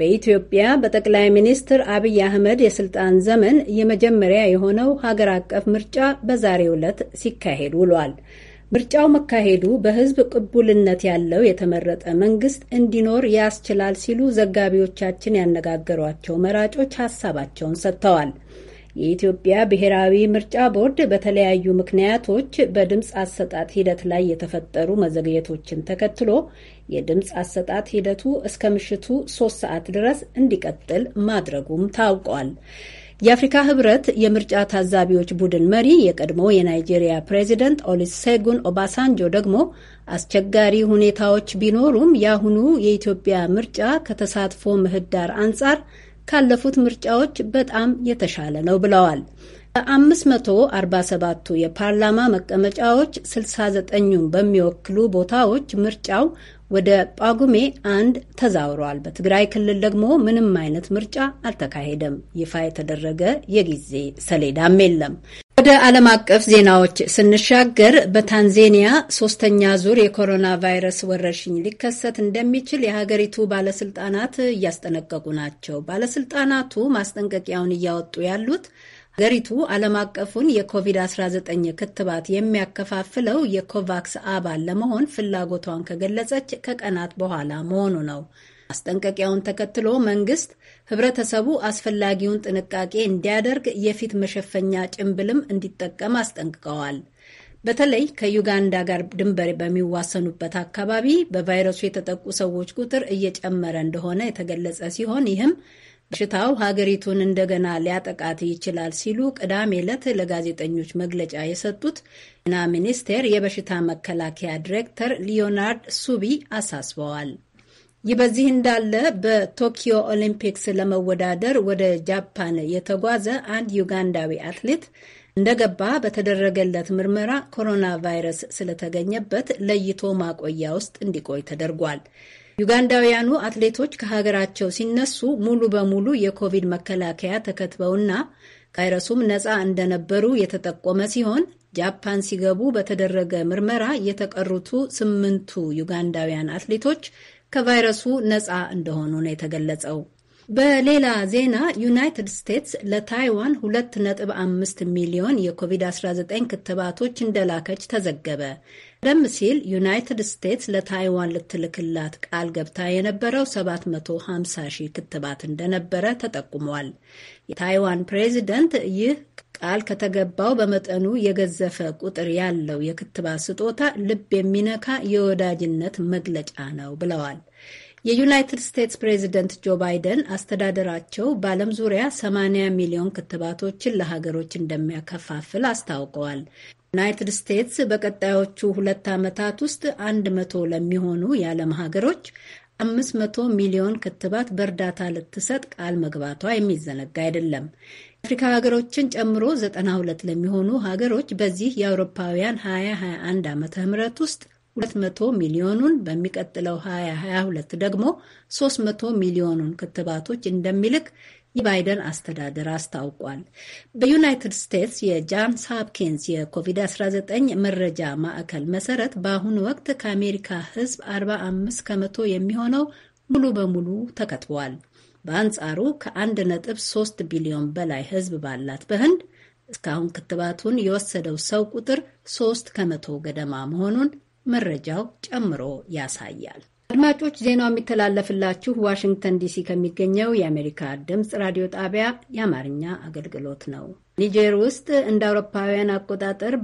በኢትዮጵያ በጠቅላይ ሚኒስትር አብይ አህመድ የስልጣን ዘመን የመጀመሪያ የሆነው ሀገር አቀፍ ምርጫ በዛሬው ዕለት ሲካሄድ ውሏል። ምርጫው መካሄዱ በሕዝብ ቅቡልነት ያለው የተመረጠ መንግስት እንዲኖር ያስችላል ሲሉ ዘጋቢዎቻችን ያነጋገሯቸው መራጮች ሀሳባቸውን ሰጥተዋል። የኢትዮጵያ ብሔራዊ ምርጫ ቦርድ በተለያዩ ምክንያቶች በድምፅ አሰጣጥ ሂደት ላይ የተፈጠሩ መዘግየቶችን ተከትሎ የድምፅ አሰጣጥ ሂደቱ እስከ ምሽቱ 3 ሰዓት ድረስ እንዲቀጥል ማድረጉም ታውቋል። የአፍሪካ ህብረት የምርጫ ታዛቢዎች ቡድን መሪ የቀድሞ የናይጄሪያ ፕሬዚደንት ኦሉሴጉን ኦባሳንጆ ደግሞ አስቸጋሪ ሁኔታዎች ቢኖሩም የአሁኑ የኢትዮጵያ ምርጫ ከተሳትፎ ምህዳር አንጻር ካለፉት ምርጫዎች በጣም የተሻለ ነው ብለዋል። በ547ቱ የፓርላማ መቀመጫዎች 69ኙን በሚወክሉ ቦታዎች ምርጫው ወደ ጳጉሜ 1 ተዛውሯል። በትግራይ ክልል ደግሞ ምንም አይነት ምርጫ አልተካሄደም። ይፋ የተደረገ የጊዜ ሰሌዳም የለም። ወደ ዓለም አቀፍ ዜናዎች ስንሻገር በታንዜኒያ 3ኛ ዙር የኮሮና ቫይረስ ወረርሽኝ ሊከሰት እንደሚችል የሀገሪቱ ባለስልጣናት እያስጠነቀቁ ናቸው። ባለስልጣናቱ ማስጠንቀቂያውን እያወጡ ያሉት ሀገሪቱ ዓለም አቀፉን የኮቪድ-19 ክትባት የሚያከፋፍለው የኮቫክስ አባል ለመሆን ፍላጎቷን ከገለጸች ከቀናት በኋላ መሆኑ ነው። ማስጠንቀቂያውን ተከትሎ መንግስት ህብረተሰቡ አስፈላጊውን ጥንቃቄ እንዲያደርግ የፊት መሸፈኛ ጭንብልም እንዲጠቀም አስጠንቅቀዋል። በተለይ ከዩጋንዳ ጋር ድንበር በሚዋሰኑበት አካባቢ በቫይረሱ የተጠቁ ሰዎች ቁጥር እየጨመረ እንደሆነ የተገለጸ ሲሆን ይህም በሽታው ሀገሪቱን እንደገና ሊያጠቃት ይችላል ሲሉ ቅዳሜ ዕለት ለጋዜጠኞች መግለጫ የሰጡት ጤና ሚኒስቴር የበሽታ መከላከያ ዲሬክተር ሊዮናርድ ሱቢ አሳስበዋል። ይህ በዚህ እንዳለ በቶኪዮ ኦሊምፒክስ ለመወዳደር ወደ ጃፓን የተጓዘ አንድ ዩጋንዳዊ አትሌት እንደገባ በተደረገለት ምርመራ ኮሮና ቫይረስ ስለተገኘበት ለይቶ ማቆያ ውስጥ እንዲቆይ ተደርጓል። ዩጋንዳውያኑ አትሌቶች ከሀገራቸው ሲነሱ ሙሉ በሙሉ የኮቪድ መከላከያ ተከትበውና ቫይረሱም ነፃ እንደነበሩ የተጠቆመ ሲሆን ጃፓን ሲገቡ በተደረገ ምርመራ የተቀሩቱ 8ቱ ዩጋንዳውያን አትሌቶች ከቫይረሱ ነፃ እንደሆኑ ነው የተገለጸው። በሌላ ዜና ዩናይትድ ስቴትስ ለታይዋን 2.5 ሚሊዮን የኮቪድ-19 ክትባቶች እንደላከች ተዘገበ። ቀደም ሲል ዩናይትድ ስቴትስ ለታይዋን ልትልክላት ቃል ገብታ የነበረው 750 ሺህ ክትባት እንደነበረ ተጠቁሟል። የታይዋን ፕሬዚደንት ይህ ቃል ከተገባው በመጠኑ የገዘፈ ቁጥር ያለው የክትባት ስጦታ ልብ የሚነካ የወዳጅነት መግለጫ ነው ብለዋል። የዩናይትድ ስቴትስ ፕሬዚደንት ጆ ባይደን አስተዳደራቸው በዓለም ዙሪያ 80 ሚሊዮን ክትባቶችን ለሀገሮች እንደሚያከፋፍል አስታውቀዋል። ዩናይትድ ስቴትስ በቀጣዮቹ 2 ዓመታት ውስጥ 100 ለሚሆኑ የዓለም ሀገሮች 500 ሚሊዮን ክትባት በእርዳታ ልትሰጥ ቃል መግባቷ የሚዘነጋ አይደለም። የአፍሪካ ሀገሮችን ጨምሮ 92 ለሚሆኑ ሀገሮች በዚህ የአውሮፓውያን 2021 ዓመተ ምህረት ውስጥ 200 ሚሊዮኑን በሚቀጥለው 2022 ደግሞ 300 ሚሊዮኑን ክትባቶች እንደሚልክ የባይደን አስተዳደር አስታውቋል። በዩናይትድ ስቴትስ የጃንስ ሆፕኪንስ የኮቪድ-19 መረጃ ማዕከል መሰረት በአሁኑ ወቅት ከአሜሪካ ሕዝብ 45 ከመቶ የሚሆነው ሙሉ በሙሉ ተከትቧል። በአንጻሩ ከ1.3 ቢሊዮን በላይ ሕዝብ ባላት በህንድ እስካሁን ክትባቱን የወሰደው ሰው ቁጥር 3 ከመቶ ገደማ መሆኑን መረጃው ጨምሮ ያሳያል። አድማጮች፣ ዜናው የሚተላለፍላችሁ ዋሽንግተን ዲሲ ከሚገኘው የአሜሪካ ድምፅ ራዲዮ ጣቢያ የአማርኛ አገልግሎት ነው። ኒጀር ውስጥ እንደ አውሮፓውያን አቆጣጠር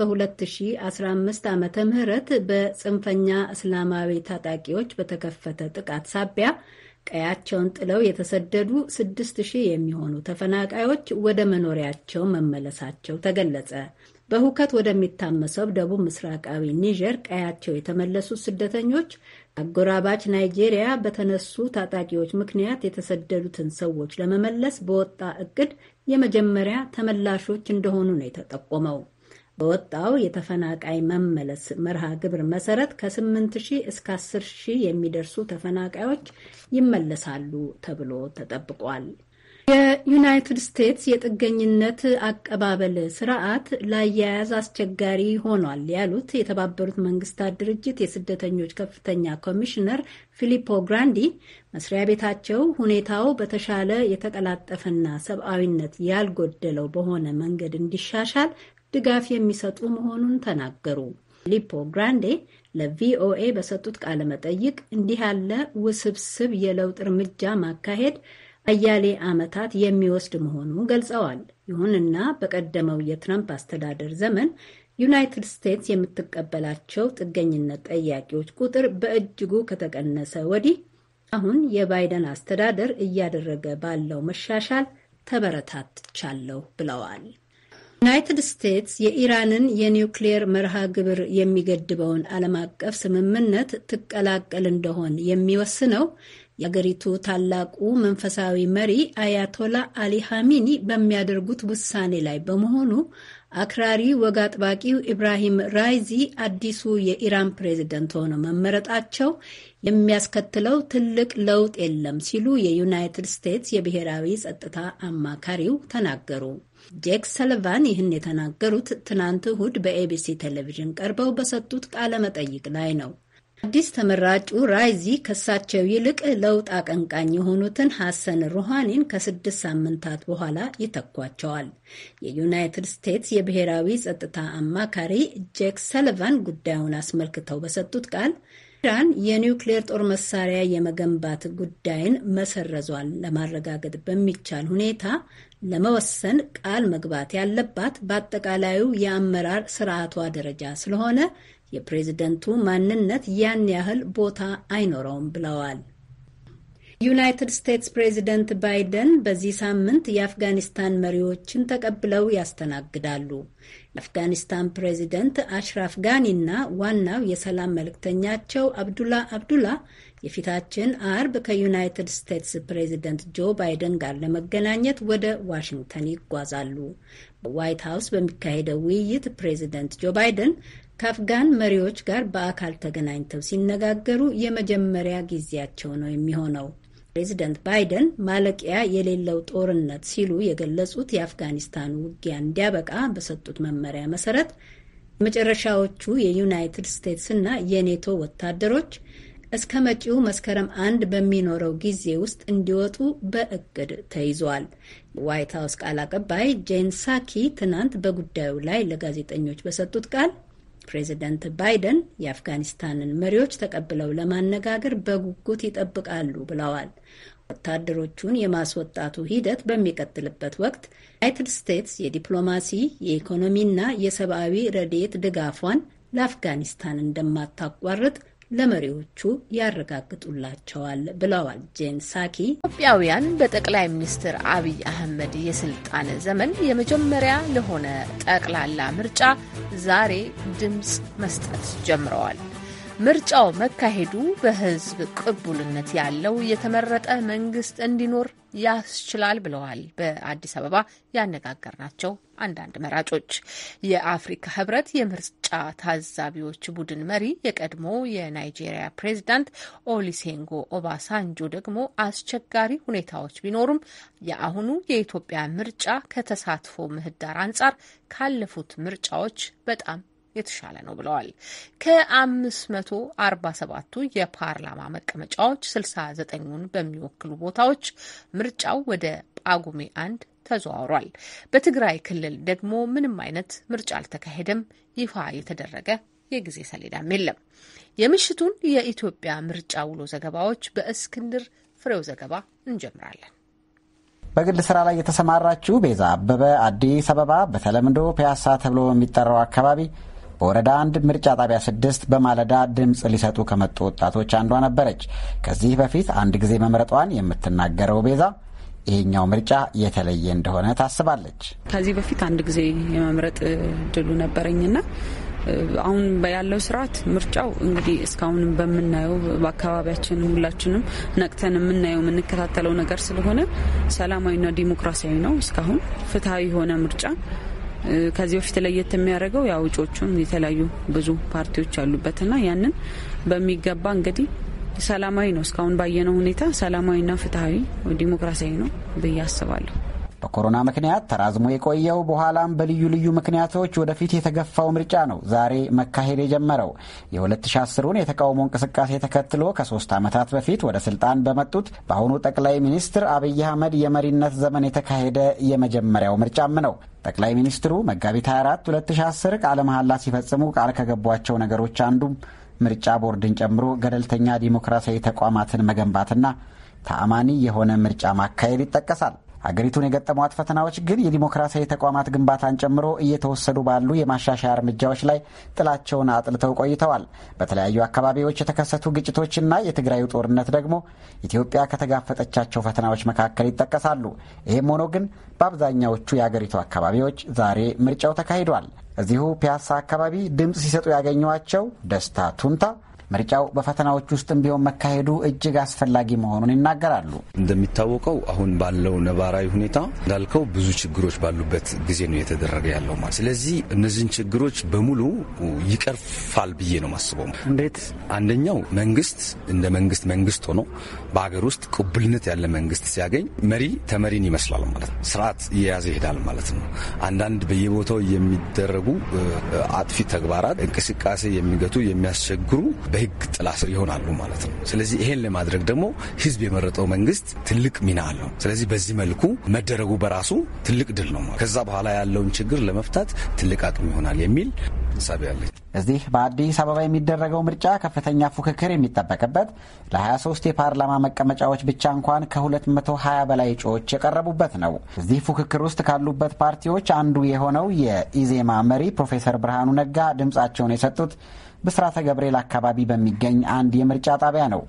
በ2015 ዓመተ ምህረት በጽንፈኛ እስላማዊ ታጣቂዎች በተከፈተ ጥቃት ሳቢያ ቀያቸውን ጥለው የተሰደዱ 6000 የሚሆኑ ተፈናቃዮች ወደ መኖሪያቸው መመለሳቸው ተገለጸ። በሁከት ወደሚታመሰው ደቡብ ምስራቃዊ ኒጀር ቀያቸው የተመለሱት ስደተኞች አጎራባች ናይጄሪያ በተነሱ ታጣቂዎች ምክንያት የተሰደዱትን ሰዎች ለመመለስ በወጣ እቅድ የመጀመሪያ ተመላሾች እንደሆኑ ነው የተጠቆመው። በወጣው የተፈናቃይ መመለስ መርሃ ግብር መሰረት ከ8000 እስከ 10000 የሚደርሱ ተፈናቃዮች ይመለሳሉ ተብሎ ተጠብቋል። የዩናይትድ ስቴትስ የጥገኝነት አቀባበል ስርዓት ላያያዝ አስቸጋሪ ሆኗል ያሉት የተባበሩት መንግስታት ድርጅት የስደተኞች ከፍተኛ ኮሚሽነር ፊሊፖ ግራንዲ መስሪያ ቤታቸው ሁኔታው በተሻለ የተቀላጠፈና ሰብአዊነት ያልጎደለው በሆነ መንገድ እንዲሻሻል ድጋፍ የሚሰጡ መሆኑን ተናገሩ። ፊሊፖ ግራንዴ ለቪኦኤ በሰጡት ቃለ መጠይቅ እንዲህ ያለ ውስብስብ የለውጥ እርምጃ ማካሄድ አያሌ ዓመታት የሚወስድ መሆኑን ገልጸዋል። ይሁንና በቀደመው የትራምፕ አስተዳደር ዘመን ዩናይትድ ስቴትስ የምትቀበላቸው ጥገኝነት ጠያቂዎች ቁጥር በእጅጉ ከተቀነሰ ወዲህ አሁን የባይደን አስተዳደር እያደረገ ባለው መሻሻል ተበረታትቻለሁ ብለዋል። ዩናይትድ ስቴትስ የኢራንን የኒውክሌር መርሃ ግብር የሚገድበውን ዓለም አቀፍ ስምምነት ትቀላቀል እንደሆን የሚወስነው የአገሪቱ ታላቁ መንፈሳዊ መሪ አያቶላ አሊ ኻሜኒ በሚያደርጉት ውሳኔ ላይ በመሆኑ አክራሪ ወግ አጥባቂው ኢብራሂም ራይዚ አዲሱ የኢራን ፕሬዝደንት ሆነው መመረጣቸው የሚያስከትለው ትልቅ ለውጥ የለም ሲሉ የዩናይትድ ስቴትስ የብሔራዊ ጸጥታ አማካሪው ተናገሩ። ጄክ ሰሊቫን ይህን የተናገሩት ትናንት እሁድ በኤቢሲ ቴሌቪዥን ቀርበው በሰጡት ቃለ መጠይቅ ላይ ነው። አዲስ ተመራጩ ራይዚ ከሳቸው ይልቅ ለውጥ አቀንቃኝ የሆኑትን ሐሰን ሩሃኒን ከ6 ሳምንታት በኋላ ይተኳቸዋል። የዩናይትድ ስቴትስ የብሔራዊ ጸጥታ አማካሪ ጄክ ሰሊቫን ጉዳዩን አስመልክተው በሰጡት ቃል ኢራን የኒውክሌር ጦር መሳሪያ የመገንባት ጉዳይን መሰረዟን ለማረጋገጥ በሚቻል ሁኔታ ለመወሰን ቃል መግባት ያለባት በአጠቃላዩ የአመራር ስርዓቷ ደረጃ ስለሆነ የፕሬዝደንቱ ማንነት ያን ያህል ቦታ አይኖረውም ብለዋል። ዩናይትድ ስቴትስ ፕሬዝደንት ባይደን በዚህ ሳምንት የአፍጋኒስታን መሪዎችን ተቀብለው ያስተናግዳሉ። የአፍጋኒስታን ፕሬዝደንት አሽራፍ ጋኒና ዋናው የሰላም መልእክተኛቸው አብዱላ የፊታችን አርብ ከዩናይትድ ስቴትስ ፕሬዝደንት ጆ ባይደን ጋር ለመገናኘት ወደ ዋሽንግተን ይጓዛሉ። በዋይት ሀውስ በሚካሄደው ውይይት ፕሬዝደንት ጆ ባይደን ከአፍጋን መሪዎች ጋር በአካል ተገናኝተው ሲነጋገሩ የመጀመሪያ ጊዜያቸው ነው የሚሆነው። ፕሬዚደንት ባይደን ማለቂያ የሌለው ጦርነት ሲሉ የገለጹት የአፍጋኒስታን ውጊያ እንዲያበቃ በሰጡት መመሪያ መሰረት የመጨረሻዎቹ የዩናይትድ ስቴትስና የኔቶ ወታደሮች እስከ መጪው መስከረም 1 በሚኖረው ጊዜ ውስጥ እንዲወጡ በእቅድ ተይዟል። ዋይት ሀውስ ቃል አቀባይ ጄን ሳኪ ትናንት በጉዳዩ ላይ ለጋዜጠኞች በሰጡት ቃል ፕሬዚደንት ባይደን የአፍጋኒስታንን መሪዎች ተቀብለው ለማነጋገር በጉጉት ይጠብቃሉ ብለዋል። ወታደሮቹን የማስወጣቱ ሂደት በሚቀጥልበት ወቅት ዩናይትድ ስቴትስ የዲፕሎማሲ፣ የኢኮኖሚና የሰብአዊ ረድኤት ድጋፏን ለአፍጋኒስታን እንደማታቋርጥ ለመሪዎቹ ያረጋግጡላቸዋል ብለዋል ጄን ሳኪ። ኢትዮጵያውያን በጠቅላይ ሚኒስትር አብይ አህመድ የስልጣን ዘመን የመጀመሪያ ለሆነ ጠቅላላ ምርጫ ዛሬ ድምፅ መስጠት ጀምረዋል። ምርጫው መካሄዱ በሕዝብ ቅቡልነት ያለው የተመረጠ መንግስት እንዲኖር ያስችላል ብለዋል በአዲስ አበባ ያነጋገርናቸው አንዳንድ መራጮች። የአፍሪካ ህብረት የምርጫ ታዛቢዎች ቡድን መሪ የቀድሞ የናይጄሪያ ፕሬዝዳንት ኦሉሴጉን ኦባሳንጆ ደግሞ አስቸጋሪ ሁኔታዎች ቢኖሩም የአሁኑ የኢትዮጵያ ምርጫ ከተሳትፎ ምህዳር አንጻር ካለፉት ምርጫዎች በጣም የተሻለ ነው ብለዋል። ከ547ቱ የፓርላማ መቀመጫዎች 69ን በሚወክሉ ቦታዎች ምርጫው ወደ ጳጉሜ 1 ተዘዋውሯል። በትግራይ ክልል ደግሞ ምንም አይነት ምርጫ አልተካሄደም። ይፋ የተደረገ የጊዜ ሰሌዳም የለም። የምሽቱን የኢትዮጵያ ምርጫ ውሎ ዘገባዎች በእስክንድር ፍሬው ዘገባ እንጀምራለን። በግል ስራ ላይ የተሰማራችው ቤዛ አበበ አዲስ አበባ በተለምዶ ፒያሳ ተብሎ በሚጠራው አካባቢ በወረዳ 1 ምርጫ ጣቢያ 6 በማለዳ ድምፅ ሊሰጡ ከመጡ ወጣቶች አንዷ ነበረች። ከዚህ በፊት አንድ ጊዜ መምረጧን የምትናገረው ቤዛ ይሄኛው ምርጫ የተለየ እንደሆነ ታስባለች። ከዚህ በፊት አንድ ጊዜ የመምረጥ እድሉ ነበረኝና አሁን ያለው ስርዓት ምርጫው እንግዲህ እስካሁን በምናየው በአካባቢያችን ሁላችንም ነቅተን የምናየው የምንከታተለው ነገር ስለሆነ ሰላማዊና ዲሞክራሲያዊ ነው። እስካሁን ፍትሃዊ የሆነ ምርጫ ከዚህ በፊት ለየት የሚያደርገው ያው እጩዎቹን የተለያዩ ብዙ ፓርቲዎች ያሉበትና ያንን በሚገባ እንግዲህ ሰላማዊ ነው። እስካሁን ባየነው ሁኔታ ሰላማዊና ፍትሃዊ ዲሞክራሲያዊ ነው ብዬ አስባለሁ። በኮሮና ምክንያት ተራዝሞ የቆየው በኋላም በልዩ ልዩ ምክንያቶች ወደፊት የተገፋው ምርጫ ነው ዛሬ መካሄድ የጀመረው። የ2010ን የተቃውሞ እንቅስቃሴ ተከትሎ ከ3 ዓመታት በፊት ወደ ስልጣን በመጡት በአሁኑ ጠቅላይ ሚኒስትር አብይ አህመድ የመሪነት ዘመን የተካሄደ የመጀመሪያው ምርጫም ነው። ጠቅላይ ሚኒስትሩ መጋቢት 24 2010 ቃለ መሐላ ሲፈጽሙ ቃል ከገቧቸው ነገሮች አንዱም ምርጫ ቦርድን ጨምሮ ገለልተኛ ዲሞክራሲያዊ ተቋማትን መገንባትና ተአማኒ የሆነ ምርጫ ማካሄድ ይጠቀሳል። ሀገሪቱን የገጠሟት ፈተናዎች ግን የዲሞክራሲያዊ ተቋማት ግንባታን ጨምሮ እየተወሰዱ ባሉ የማሻሻያ እርምጃዎች ላይ ጥላቸውን አጥልተው ቆይተዋል። በተለያዩ አካባቢዎች የተከሰቱ ግጭቶችና የትግራዩ ጦርነት ደግሞ ኢትዮጵያ ከተጋፈጠቻቸው ፈተናዎች መካከል ይጠቀሳሉ። ይህም ሆኖ ግን በአብዛኛዎቹ የአገሪቱ አካባቢዎች ዛሬ ምርጫው ተካሂዷል። እዚሁ ፒያሳ አካባቢ ድምፅ ሲሰጡ ያገኟቸው ደስታ ቱንታ ምርጫው በፈተናዎች ውስጥም ቢሆን መካሄዱ እጅግ አስፈላጊ መሆኑን ይናገራሉ። እንደሚታወቀው አሁን ባለው ነባራዊ ሁኔታ እንዳልከው ብዙ ችግሮች ባሉበት ጊዜ ነው የተደረገ ያለው ማለት። ስለዚህ እነዚህን ችግሮች በሙሉ ይቀርፋል ብዬ ነው ማስበው። እንዴት? አንደኛው መንግስት እንደ መንግስት ሆኖ በሀገር ውስጥ ቅቡልነት ያለ መንግስት ሲያገኝ መሪ ተመሪን ይመስላል ማለት ነው። ስርዓት እየያዘ ይሄዳል ማለት ነው። አንዳንድ በየቦታው የሚደረጉ አጥፊ ተግባራት እንቅስቃሴ የሚገቱ የሚያስቸግሩ በህግ ጥላ ስር ይሆናሉ ማለት ነው። ስለዚህ ይሄን ለማድረግ ደግሞ ህዝብ የመረጠው መንግስት ትልቅ ሚና አለው። ስለዚህ በዚህ መልኩ መደረጉ በራሱ ትልቅ ድል ነው ማለት። ከዛ በኋላ ያለውን ችግር ለመፍታት ትልቅ አቅም ይሆናል የሚል ሐሳብ ያለኝ። እዚህ በአዲስ አበባ የሚደረገው ምርጫ ከፍተኛ ፉክክር የሚጠበቅበት ለ23 የፓርላማ መቀመጫዎች ብቻ እንኳን ከ220 በላይ እጩዎች የቀረቡበት ነው። እዚህ ፉክክር ውስጥ ካሉበት ፓርቲዎች አንዱ የሆነው የኢዜማ መሪ ፕሮፌሰር ብርሃኑ ነጋ ድምጻቸውን የሰጡት ብስራተ ገብርኤል አካባቢ በሚገኝ አንድ የምርጫ ጣቢያ ነው።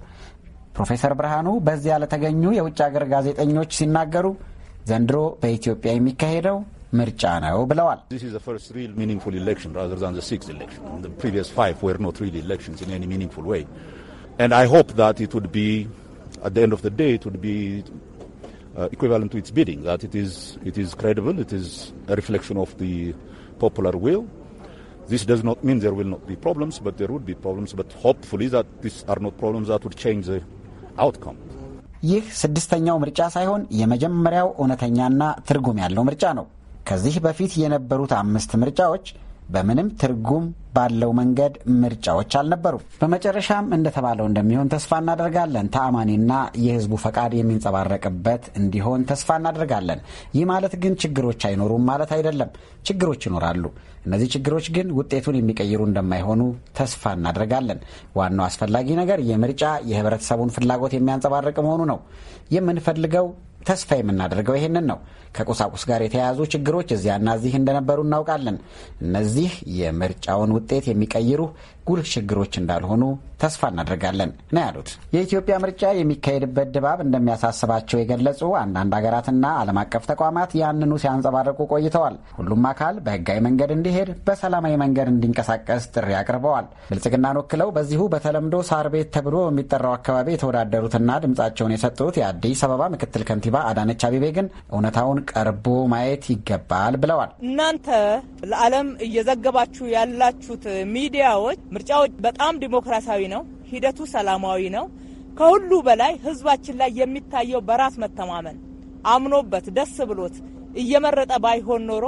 ፕሮፌሰር ብርሃኑ በዚያ ለተገኙ የውጭ ሀገር ጋዜጠኞች ሲናገሩ ዘንድሮ በኢትዮጵያ የሚካሄደው ምርጫ ነው ብለዋል። This is the first real meaningful election rather than the sixth election. The previous 5 were not really elections in any meaningful way. And I hope that it would be, at the end of the day, it would be equivalent to its bidding, that it is credible, it is a reflection of the popular will. This does not mean there will not be problems, but there would be problems, but hopefully that these are not problems that would change the outcome. ይህ 6ኛው ምርጫ ሳይሆን የመጀመሪያው እውነተኛና ትርጉም ያለው ምርጫ ነው። ከዚህ በፊት የነበሩት 5 ምርጫዎች በምንም ትርጉም ባለው መንገድ ምርጫዎች አልነበሩም። በመጨረሻም እንደተባለው እንደሚሆን ተስፋ እናደርጋለን። ተአማኒና የሕዝቡ ፈቃድ የሚንጸባረቅበት እንዲሆን ተስፋ እናደርጋለን። ይህ ማለት ግን ችግሮች አይኖሩም ማለት አይደለም። ችግሮች ይኖራሉ። እነዚህ ችግሮች ግን ውጤቱን የሚቀይሩ እንደማይሆኑ ተስፋ እናደርጋለን። ዋናው አስፈላጊ ነገር የምርጫ የህብረተሰቡን ፍላጎት የሚያንጸባርቅ መሆኑ ነው። የምንፈልገው ተስፋ የምናደርገው ይሄንን ነው። ከቁሳቁስ ጋር የተያያዙ ችግሮች እዚያና እዚህ እንደነበሩ እናውቃለን። እነዚህ የምርጫውን ውጤት የሚቀይሩ ጉልህ ችግሮች እንዳልሆኑ ተስፋ እናደርጋለን ነው ያሉት። የኢትዮጵያ ምርጫ የሚካሄድበት ድባብ እንደሚያሳስባቸው የገለጹ አንዳንድ ሀገራትና ዓለም አቀፍ ተቋማት ያንኑ ሲያንጸባርቁ ቆይተዋል። ሁሉም አካል በህጋዊ መንገድ እንዲሄድ፣ በሰላማዊ መንገድ እንዲንቀሳቀስ ጥሪ አቅርበዋል። ብልጽግናን ወክለው በዚሁ በተለምዶ ሳር ቤት ተብሎ በሚጠራው አካባቢ የተወዳደሩትና ድምጻቸውን የሰጡት የአዲስ አበባ ምክትል ከንቲባ አዳነች አቤቤ ግን እውነታውን ቀርቦ ማየት ይገባል ብለዋል። እናንተ ለዓለም እየዘገባችሁ ያላችሁት ሚዲያዎች ምርጫው በጣም ዲሞክራሲያዊ ነው፣ ሂደቱ ሰላማዊ ነው። ከሁሉ በላይ ህዝባችን ላይ የሚታየው በራስ መተማመን አምኖበት ደስ ብሎት እየመረጠ ባይሆን ኖሮ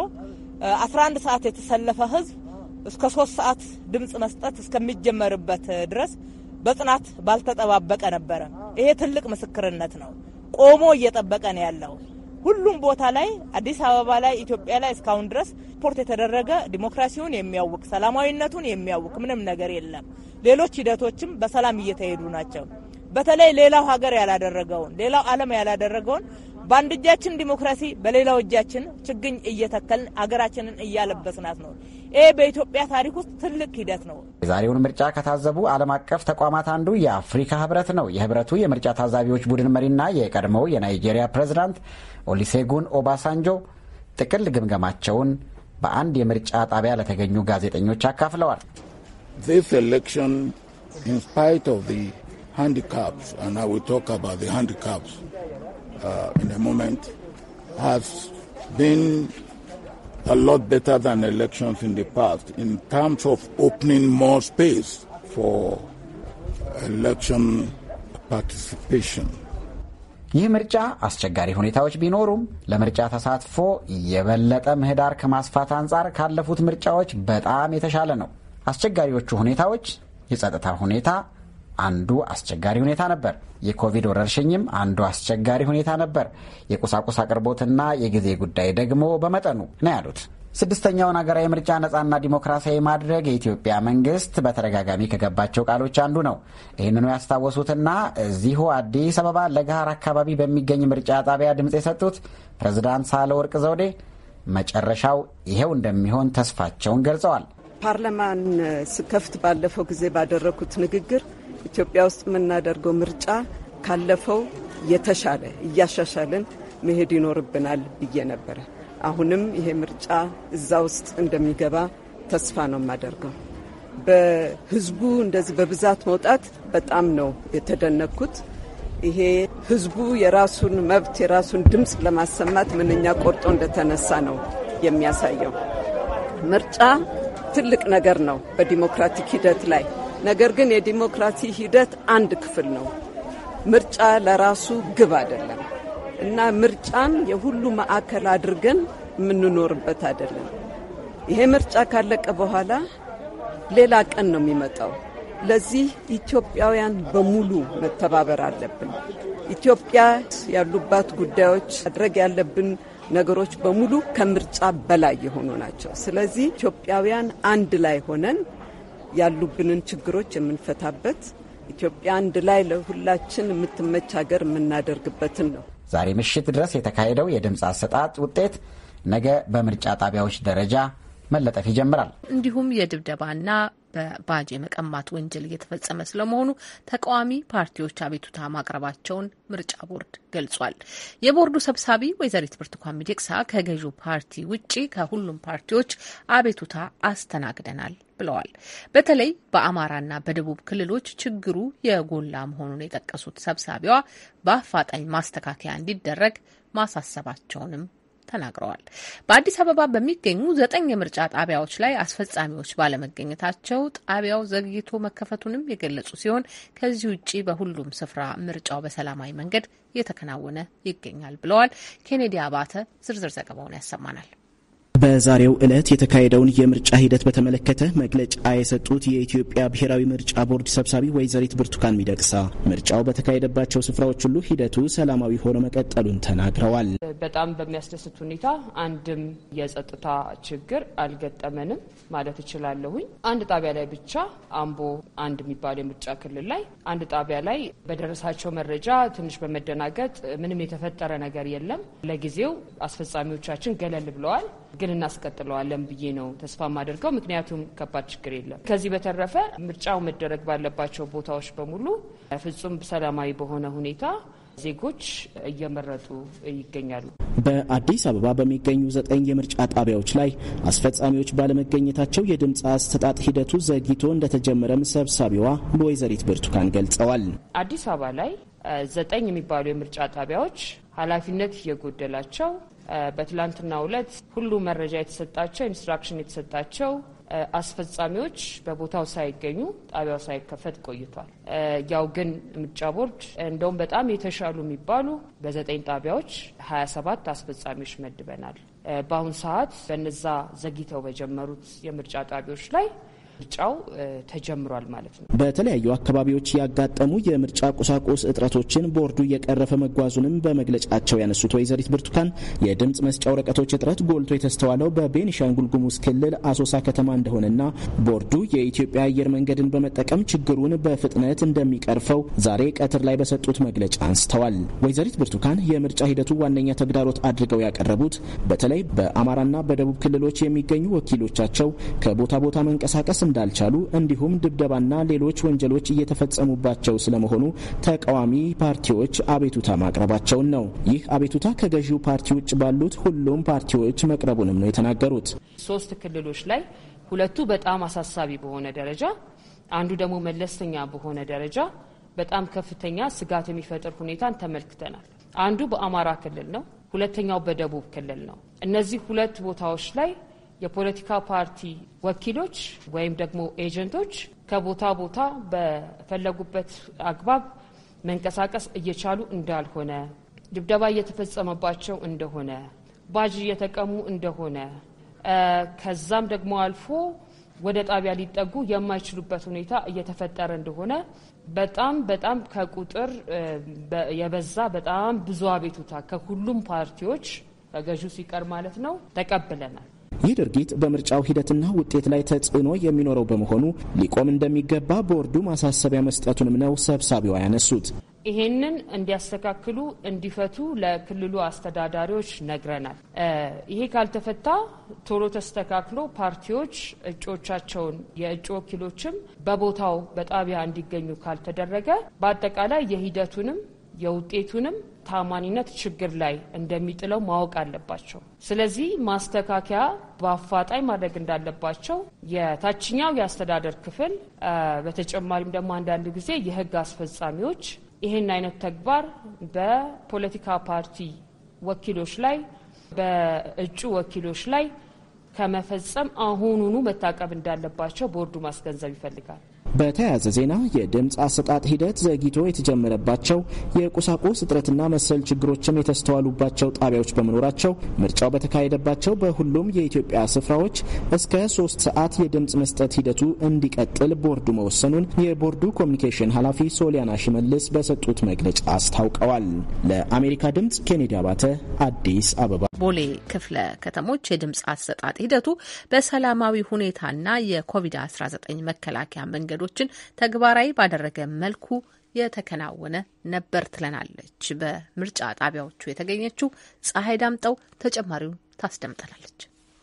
11 ሰዓት የተሰለፈ ህዝብ እስከ 3 ሰዓት ድምጽ መስጠት እስከሚጀመርበት ድረስ በጽናት ባልተጠባበቀ ነበረ። ይሄ ትልቅ ምስክርነት ነው። ቆሞ እየጠበቀ ነው ያለው። ሁሉም ቦታ ላይ አዲስ አበባ ላይ ኢትዮጵያ ላይ እስካሁን ድረስ ሪፖርት የተደረገ ዲሞክራሲውን የሚያውቅ ሰላማዊነቱን የሚያውቅ ምንም ነገር የለም። ሌሎች ሂደቶችም በሰላም እየተሄዱ ናቸው። በተለይ ሌላው ሀገር ያላደረገውን ሌላው ዓለም ያላደረገውን በአንድ እጃችን ዲሞክራሲ በሌላው እጃችን ችግኝ እየተከልን አገራችንን እያለበስናት ነው። ይሄ በኢትዮጵያ ታሪክ ውስጥ ትልቅ ሂደት ነው። የዛሬውን ምርጫ ከታዘቡ ዓለም አቀፍ ተቋማት አንዱ የአፍሪካ ህብረት ነው። የህብረቱ የምርጫ ታዛቢዎች ቡድን መሪና የቀድሞው የናይጄሪያ ፕሬዝዳንት ኦሊሴጉን ኦባሳንጆ ጥቅል ግምገማቸውን በአንድ የምርጫ ጣቢያ ለተገኙ ጋዜጠኞች አካፍለዋል። This election, in spite of the handicaps, and I will talk about the handicaps in a moment, has been a lot better than elections in the past in terms of opening more space for election participation. ይህ ምርጫ አስቸጋሪ ሁኔታዎች ቢኖሩም ለምርጫ ተሳትፎ የበለጠ ምህዳር ከማስፋት አንጻር ካለፉት ምርጫዎች በጣም የተሻለ ነው። አስቸጋሪዎቹ ሁኔታዎች የጸጥታ ሁኔታ አንዱ አስቸጋሪ ሁኔታ ነበር። የኮቪድ ወረርሽኝም አንዱ አስቸጋሪ ሁኔታ ነበር። የቁሳቁስ አቅርቦትና የጊዜ ጉዳይ ደግሞ በመጠኑ ነው ያሉት። ስድስተኛውን ሀገራዊ ምርጫ ነጻና ዲሞክራሲያዊ ማድረግ የኢትዮጵያ መንግስት በተደጋጋሚ ከገባቸው ቃሎች አንዱ ነው። ይህንኑ ያስታወሱትና እዚሁ አዲስ አበባ ለገሃር አካባቢ በሚገኝ ምርጫ ጣቢያ ድምፅ የሰጡት ፕሬዝዳንት ሳህለወርቅ ዘውዴ መጨረሻው ይሄው እንደሚሆን ተስፋቸውን ገልጸዋል። ፓርላማን ስከፍት ባለፈው ጊዜ ባደረኩት ንግግር ኢትዮጵያ ውስጥ የምናደርገው ምርጫ ካለፈው የተሻለ እያሻሻልን መሄድ ይኖርብናል ብዬ ነበረ። አሁንም ይሄ ምርጫ እዛ ውስጥ እንደሚገባ ተስፋ ነው የማደርገው። በህዝቡ እንደዚህ በብዛት መውጣት በጣም ነው የተደነኩት። ይሄ ህዝቡ የራሱን መብት የራሱን ድምፅ ለማሰማት ምንኛ ቆርጦ እንደተነሳ ነው የሚያሳየው። ምርጫ ትልቅ ነገር ነው በዲሞክራቲክ ሂደት ላይ። ነገር ግን የዲሞክራሲ ሂደት አንድ ክፍል ነው። ምርጫ ለራሱ ግብ አይደለም እና ምርጫን የሁሉ ማዕከል አድርገን የምንኖርበት አይደለም። ይሄ ምርጫ ካለቀ በኋላ ሌላ ቀን ነው የሚመጣው። ለዚህ ኢትዮጵያውያን በሙሉ መተባበር አለብን። ኢትዮጵያ ያሉባት ጉዳዮች ማድረግ ያለብን ነገሮች በሙሉ ከምርጫ በላይ የሆኑ ናቸው። ስለዚህ ኢትዮጵያውያን አንድ ላይ ሆነን ያሉብንን ችግሮች የምንፈታበት ኢትዮጵያ አንድ ላይ ለሁላችን የምትመች ሀገር የምናደርግበትን ነው። ዛሬ ምሽት ድረስ የተካሄደው የድምፅ አሰጣጥ ውጤት ነገ በምርጫ ጣቢያዎች ደረጃ መለጠፍ ይጀምራል። እንዲሁም የድብደባና በባጅ የመቀማት ወንጀል እየተፈጸመ ስለመሆኑ ተቃዋሚ ፓርቲዎች አቤቱታ ማቅረባቸውን ምርጫ ቦርድ ገልጿል። የቦርዱ ሰብሳቢ ወይዘሪት ብርቱካን ሚደቅሳ ከገዢው ፓርቲ ውጪ ከሁሉም ፓርቲዎች አቤቱታ አስተናግደናል ብለዋል። በተለይ በአማራና በደቡብ ክልሎች ችግሩ የጎላ መሆኑን የጠቀሱት ሰብሳቢዋ በአፋጣኝ ማስተካከያ እንዲደረግ ማሳሰባቸውንም ተናግረዋል። በአዲስ አበባ በሚገኙ 9 የምርጫ ጣቢያዎች ላይ አስፈጻሚዎች ባለመገኘታቸው ጣቢያው ዘግይቶ መከፈቱንም የገለጹ ሲሆን ከዚህ ውጪ በሁሉም ስፍራ ምርጫው በሰላማዊ መንገድ እየተከናወነ ይገኛል ብለዋል። ኬኔዲ አባተ ዝርዝር ዘገባውን ያሰማናል። በዛሬው ዕለት የተካሄደውን የምርጫ ሂደት በተመለከተ መግለጫ የሰጡት የኢትዮጵያ ብሔራዊ ምርጫ ቦርድ ሰብሳቢ ወይዘሪት ብርቱካን ሚደቅሳ ምርጫው በተካሄደባቸው ስፍራዎች ሁሉ ሂደቱ ሰላማዊ ሆኖ መቀጠሉን ተናግረዋል። በጣም በሚያስደስት ሁኔታ አንድም የጸጥታ ችግር አልገጠመንም ማለት እችላለሁኝ። አንድ ጣቢያ ላይ ብቻ አምቦ አንድ የሚባል የምርጫ ክልል ላይ አንድ ጣቢያ ላይ በደረሳቸው መረጃ ትንሽ በመደናገጥ ምንም የተፈጠረ ነገር የለም። ለጊዜው አስፈጻሚዎቻችን ገለል ብለዋል። ግን እናስቀጥለዋለን ብዬ ነው ተስፋ ማደርገው። ምክንያቱም ከባድ ችግር የለም። ከዚህ በተረፈ ምርጫው መደረግ ባለባቸው ቦታዎች በሙሉ ፍጹም ሰላማዊ በሆነ ሁኔታ ዜጎች እየመረጡ ይገኛሉ። በአዲስ አበባ በሚገኙ 9 የምርጫ ጣቢያዎች ላይ አስፈጻሚዎች ባለመገኘታቸው የድምፅ አሰጣጥ ሂደቱ ዘግይቶ እንደተጀመረም ሰብሳቢዋ ወይዘሪት ብርቱካን ገልጸዋል። አዲስ አበባ ላይ 9 የሚባሉ የምርጫ ጣቢያዎች ኃላፊነት የጎደላቸው በትላንትናው ዕለት ሁሉ መረጃ የተሰጣቸው ኢንስትራክሽን የተሰጣቸው አስፈጻሚዎች በቦታው ሳይገኙ ጣቢያው ሳይከፈት ቆይቷል። ያው ግን ምርጫ ቦርድ እንደውም በጣም የተሻሉ የሚባሉ በ9 ጣቢያዎች 27 አስፈጻሚዎች መድበናል። በአሁኑ ሰዓት በነዛ ዘግይተው በጀመሩት የምርጫ ጣቢያዎች ላይ ምርጫው ተጀምሯል ማለት ነው። በተለያዩ አካባቢዎች ያጋጠሙ የምርጫ ቁሳቁስ እጥረቶችን ቦርዱ እየቀረፈ መጓዙንም በመግለጫቸው ያነሱት ወይዘሪት ብርቱካን የድምፅ መስጫ ወረቀቶች እጥረት ጎልቶ የተስተዋለው በቤኒሻንጉል ጉሙዝ ክልል አሶሳ ከተማ እንደሆነና ቦርዱ የኢትዮጵያ አየር መንገድን በመጠቀም ችግሩን በፍጥነት እንደሚቀርፈው ዛሬ ቀትር ላይ በሰጡት መግለጫ አንስተዋል። ወይዘሪት ብርቱካን የምርጫ ሂደቱ ዋነኛ ተግዳሮት አድርገው ያቀረቡት በተለይ በአማራና በደቡብ ክልሎች የሚገኙ ወኪሎቻቸው ከቦታ ቦታ መንቀሳቀስ እንዳልቻሉ እንዲሁም ድብደባና ሌሎች ወንጀሎች እየተፈጸሙባቸው ስለመሆኑ ተቃዋሚ ፓርቲዎች አቤቱታ ማቅረባቸውን ነው። ይህ አቤቱታ ከገዢው ፓርቲ ውጭ ባሉት ሁሉም ፓርቲዎች መቅረቡንም ነው የተናገሩት። 3 ክልሎች ላይ 2 በጣም አሳሳቢ በሆነ ደረጃ፣ አንዱ ደግሞ መለስተኛ በሆነ ደረጃ በጣም ከፍተኛ ስጋት የሚፈጥር ሁኔታን ተመልክተናል። አንዱ በአማራ ክልል ነው፣ ሁለተኛው በደቡብ ክልል ነው። እነዚህ 2 ቦታዎች ላይ የፖለቲካ ፓርቲ ወኪሎች ወይም ደግሞ ኤጀንቶች ከቦታ ቦታ በፈለጉበት አግባብ መንቀሳቀስ እየቻሉ እንዳልሆነ፣ ድብደባ እየተፈጸመባቸው እንደሆነ፣ ባጅ እየተቀሙ እንደሆነ ከዛም ደግሞ አልፎ ወደ ጣቢያ ሊጠጉ የማይችሉበት ሁኔታ እየተፈጠረ እንደሆነ በጣም ከቁጥር የበዛ በጣም ብዙ አቤቱታ ከሁሉም ፓርቲዎች ከገዢው ሲቀር ማለት ነው ተቀብለናል። ይህ ድርጊት በምርጫው ሂደትና ውጤት ላይ ተጽዕኖ የሚኖረው በመሆኑ ሊቆም እንደሚገባ ቦርዱ ማሳሰቢያ መስጠቱንም ነው ሰብሳቢዋ ያነሱት። ይሄንን እንዲያስተካክሉ እንዲፈቱ ለክልሉ አስተዳዳሪዎች ነግረናል። ይሄ ካልተፈታ ቶሎ ተስተካክሎ ፓርቲዎች እጩዎቻቸውን የእጩ ወኪሎችም በቦታው በጣቢያ እንዲገኙ ካልተደረገ በአጠቃላይ የሂደቱንም የውጤቱንም ታማኒነት ችግር ላይ እንደሚጥለው ማወቅ አለባቸው። ስለዚህ ማስተካከያ በአፋጣኝ ማድረግ እንዳለባቸው የታችኛው የአስተዳደር ክፍል በተጨማሪም ደግሞ አንዳንድ ጊዜ የሕግ አስፈጻሚዎች ይሄን አይነት ተግባር በፖለቲካ ፓርቲ ወኪሎች ላይ በእጩ ወኪሎች ላይ ከመፈጸም አሁኑኑ መታቀብ እንዳለባቸው ቦርዱ ማስገንዘብ ይፈልጋል። በተያያዘ ዜና የድምፅ አሰጣጥ ሂደት ዘግይቶ የተጀመረባቸው የቁሳቁስ እጥረትና መሰል ችግሮችም የተስተዋሉባቸው ጣቢያዎች በመኖራቸው ምርጫው በተካሄደባቸው በሁሉም የኢትዮጵያ ስፍራዎች እስከ 3 ሰዓት የድምፅ መስጠት ሂደቱ እንዲቀጥል ቦርዱ መወሰኑን የቦርዱ ኮሚኒኬሽን ኃላፊ ሶሊያና ሽመልስ በሰጡት መግለጫ አስታውቀዋል። ለአሜሪካ ድምፅ ኬኔዲ አባተ አዲስ አበባ። ቦሌ ክፍለ ከተሞች የድምፅ አሰጣጥ ሂደቱ በሰላማዊ ሁኔታና የኮቪድ-19 መከላከያ መንገዶችን ተግባራዊ ባደረገ መልኩ የተከናወነ ነበር ትለናለች። በምርጫ ጣቢያዎቹ የተገኘችው ፀሐይ ዳምጠው ተጨማሪውን ታስደምጠናለች።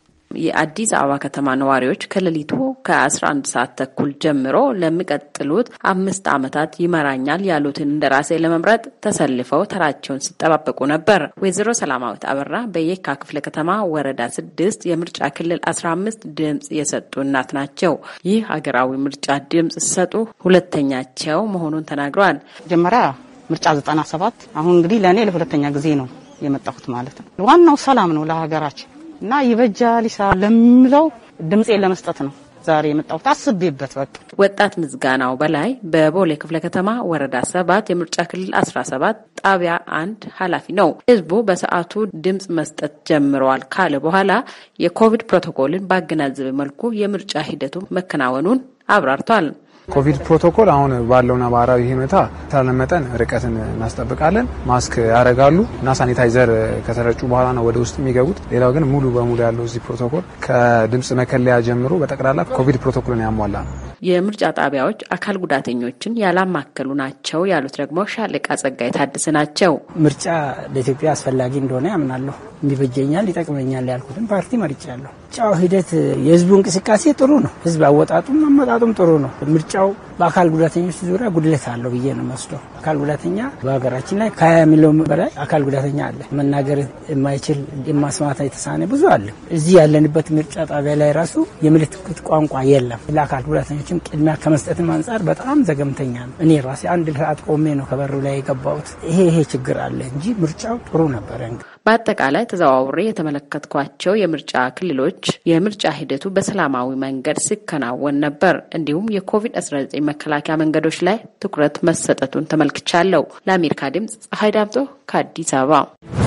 የአዲስ አበባ ከተማ ነዋሪዎች ከሌሊቱ ከ11 ሰዓት ተኩል ጀምሮ ለሚቀጥሉት 5 ዓመታት ይመራኛል ያሉትን እንደራሴ ለመምረጥ ተሰልፈው ተራቸውን ሲጠባበቁ ነበር። ወይዘሮ ሰላማዊት አበራ በየካ ክፍለ ከተማ ወረዳ 6 የምርጫ ክልል 15 ድምጽ የሰጡ እናት ናቸው። ይህ ሀገራዊ ምርጫ ድምጽ ሲሰጡ ሁለተኛቸው መሆኑን ተናግረዋል። መጀመሪያ ምርጫ 97 አሁን እንግዲህ ለኔ ለሁለተኛ ጊዜ ነው የመጣሁት ማለት ነው። ዋናው ሰላም ነው ለሀገራችን እና ይበጃል ይሳል ለምለው ድምጼ ለመስጠት ነው ዛሬ የመጣሁት አስቤበት። በቃ ወጣት ምዝጋናው በላይ በቦሌ ክፍለ ከተማ ወረዳ 7 የምርጫ ክልል 17 ጣቢያ 1 ኃላፊ ነው። ህዝቡ በሰዓቱ ድምጽ መስጠት ጀምረዋል ካለ በኋላ የኮቪድ ፕሮቶኮልን ባገናዘበ መልኩ የምርጫ ሂደቱ መከናወኑን አብራርቷል። ኮቪድ ፕሮቶኮል አሁን ባለው ነባራዊ ሁኔታ ተለመጠን ርቀትን እናስጠብቃለን። ማስክ ያደርጋሉ እና ሳኒታይዘር ከተረጩ በኋላ ነው ወደ ውስጥ የሚገቡት። ሌላው ግን ሙሉ በሙሉ ያለው እዚህ ፕሮቶኮል ከድምጽ መከለያ ጀምሮ በጠቅላላ ኮቪድ ፕሮቶኮልን ያሟላ ነው። የምርጫ ጣቢያዎች አካል ጉዳተኞችን ያላማከሉ ናቸው ያሉት ደግሞ ሻለቃ ጸጋይ ታደሰ ናቸው። ምርጫ ለኢትዮጵያ አስፈላጊ እንደሆነ ያምናለሁ። እንዲበጀኛል ይጠቅመኛል ያልኩትን ፓርቲ መርጫለሁ። ምርጫው ሂደት የህዝቡ እንቅስቃሴ ጥሩ ነው። ህዝብ አወጣጡም አመጣጡም ጥሩ ነው። ምርጫው በአካል ጉዳተኞች ዙሪያ ጉድለት አለው ብዬ ነው መስለው። አካል ጉዳተኛ በሀገራችን ላይ ከ20 ሚሊዮን በላይ አካል ጉዳተኛ አለ። መናገር የማይችል የማስማት የተሳነ ብዙ አለ። እዚህ ያለንበት ምርጫ ጣቢያ ላይ ራሱ የምልክት ቋንቋ የለም። ለአካል ጉዳተኞችም ቅድሚያ ከመስጠትም አንጻር በጣም ዘገምተኛ ነው። እኔ ራሴ 1 ሰዓት ቆሜ ነው ከበሩ ላይ የገባሁት። ይሄ ችግር አለ እንጂ ምርጫው ጥሩ ነበረ። በአጠቃላይ ተዘዋውሬ የተመለከትኳቸው የምርጫ ክልሎች የምርጫ ሂደቱ በሰላማዊ መንገድ ሲከናወን ነበር። እንዲሁም የኮቪድ-19 መከላከያ መንገዶች ላይ ትኩረት መሰጠቱን ተመልክቻለሁ። ለአሜሪካ ድምጽ ፀሐይ ዳምጦ ከአዲስ አበባ።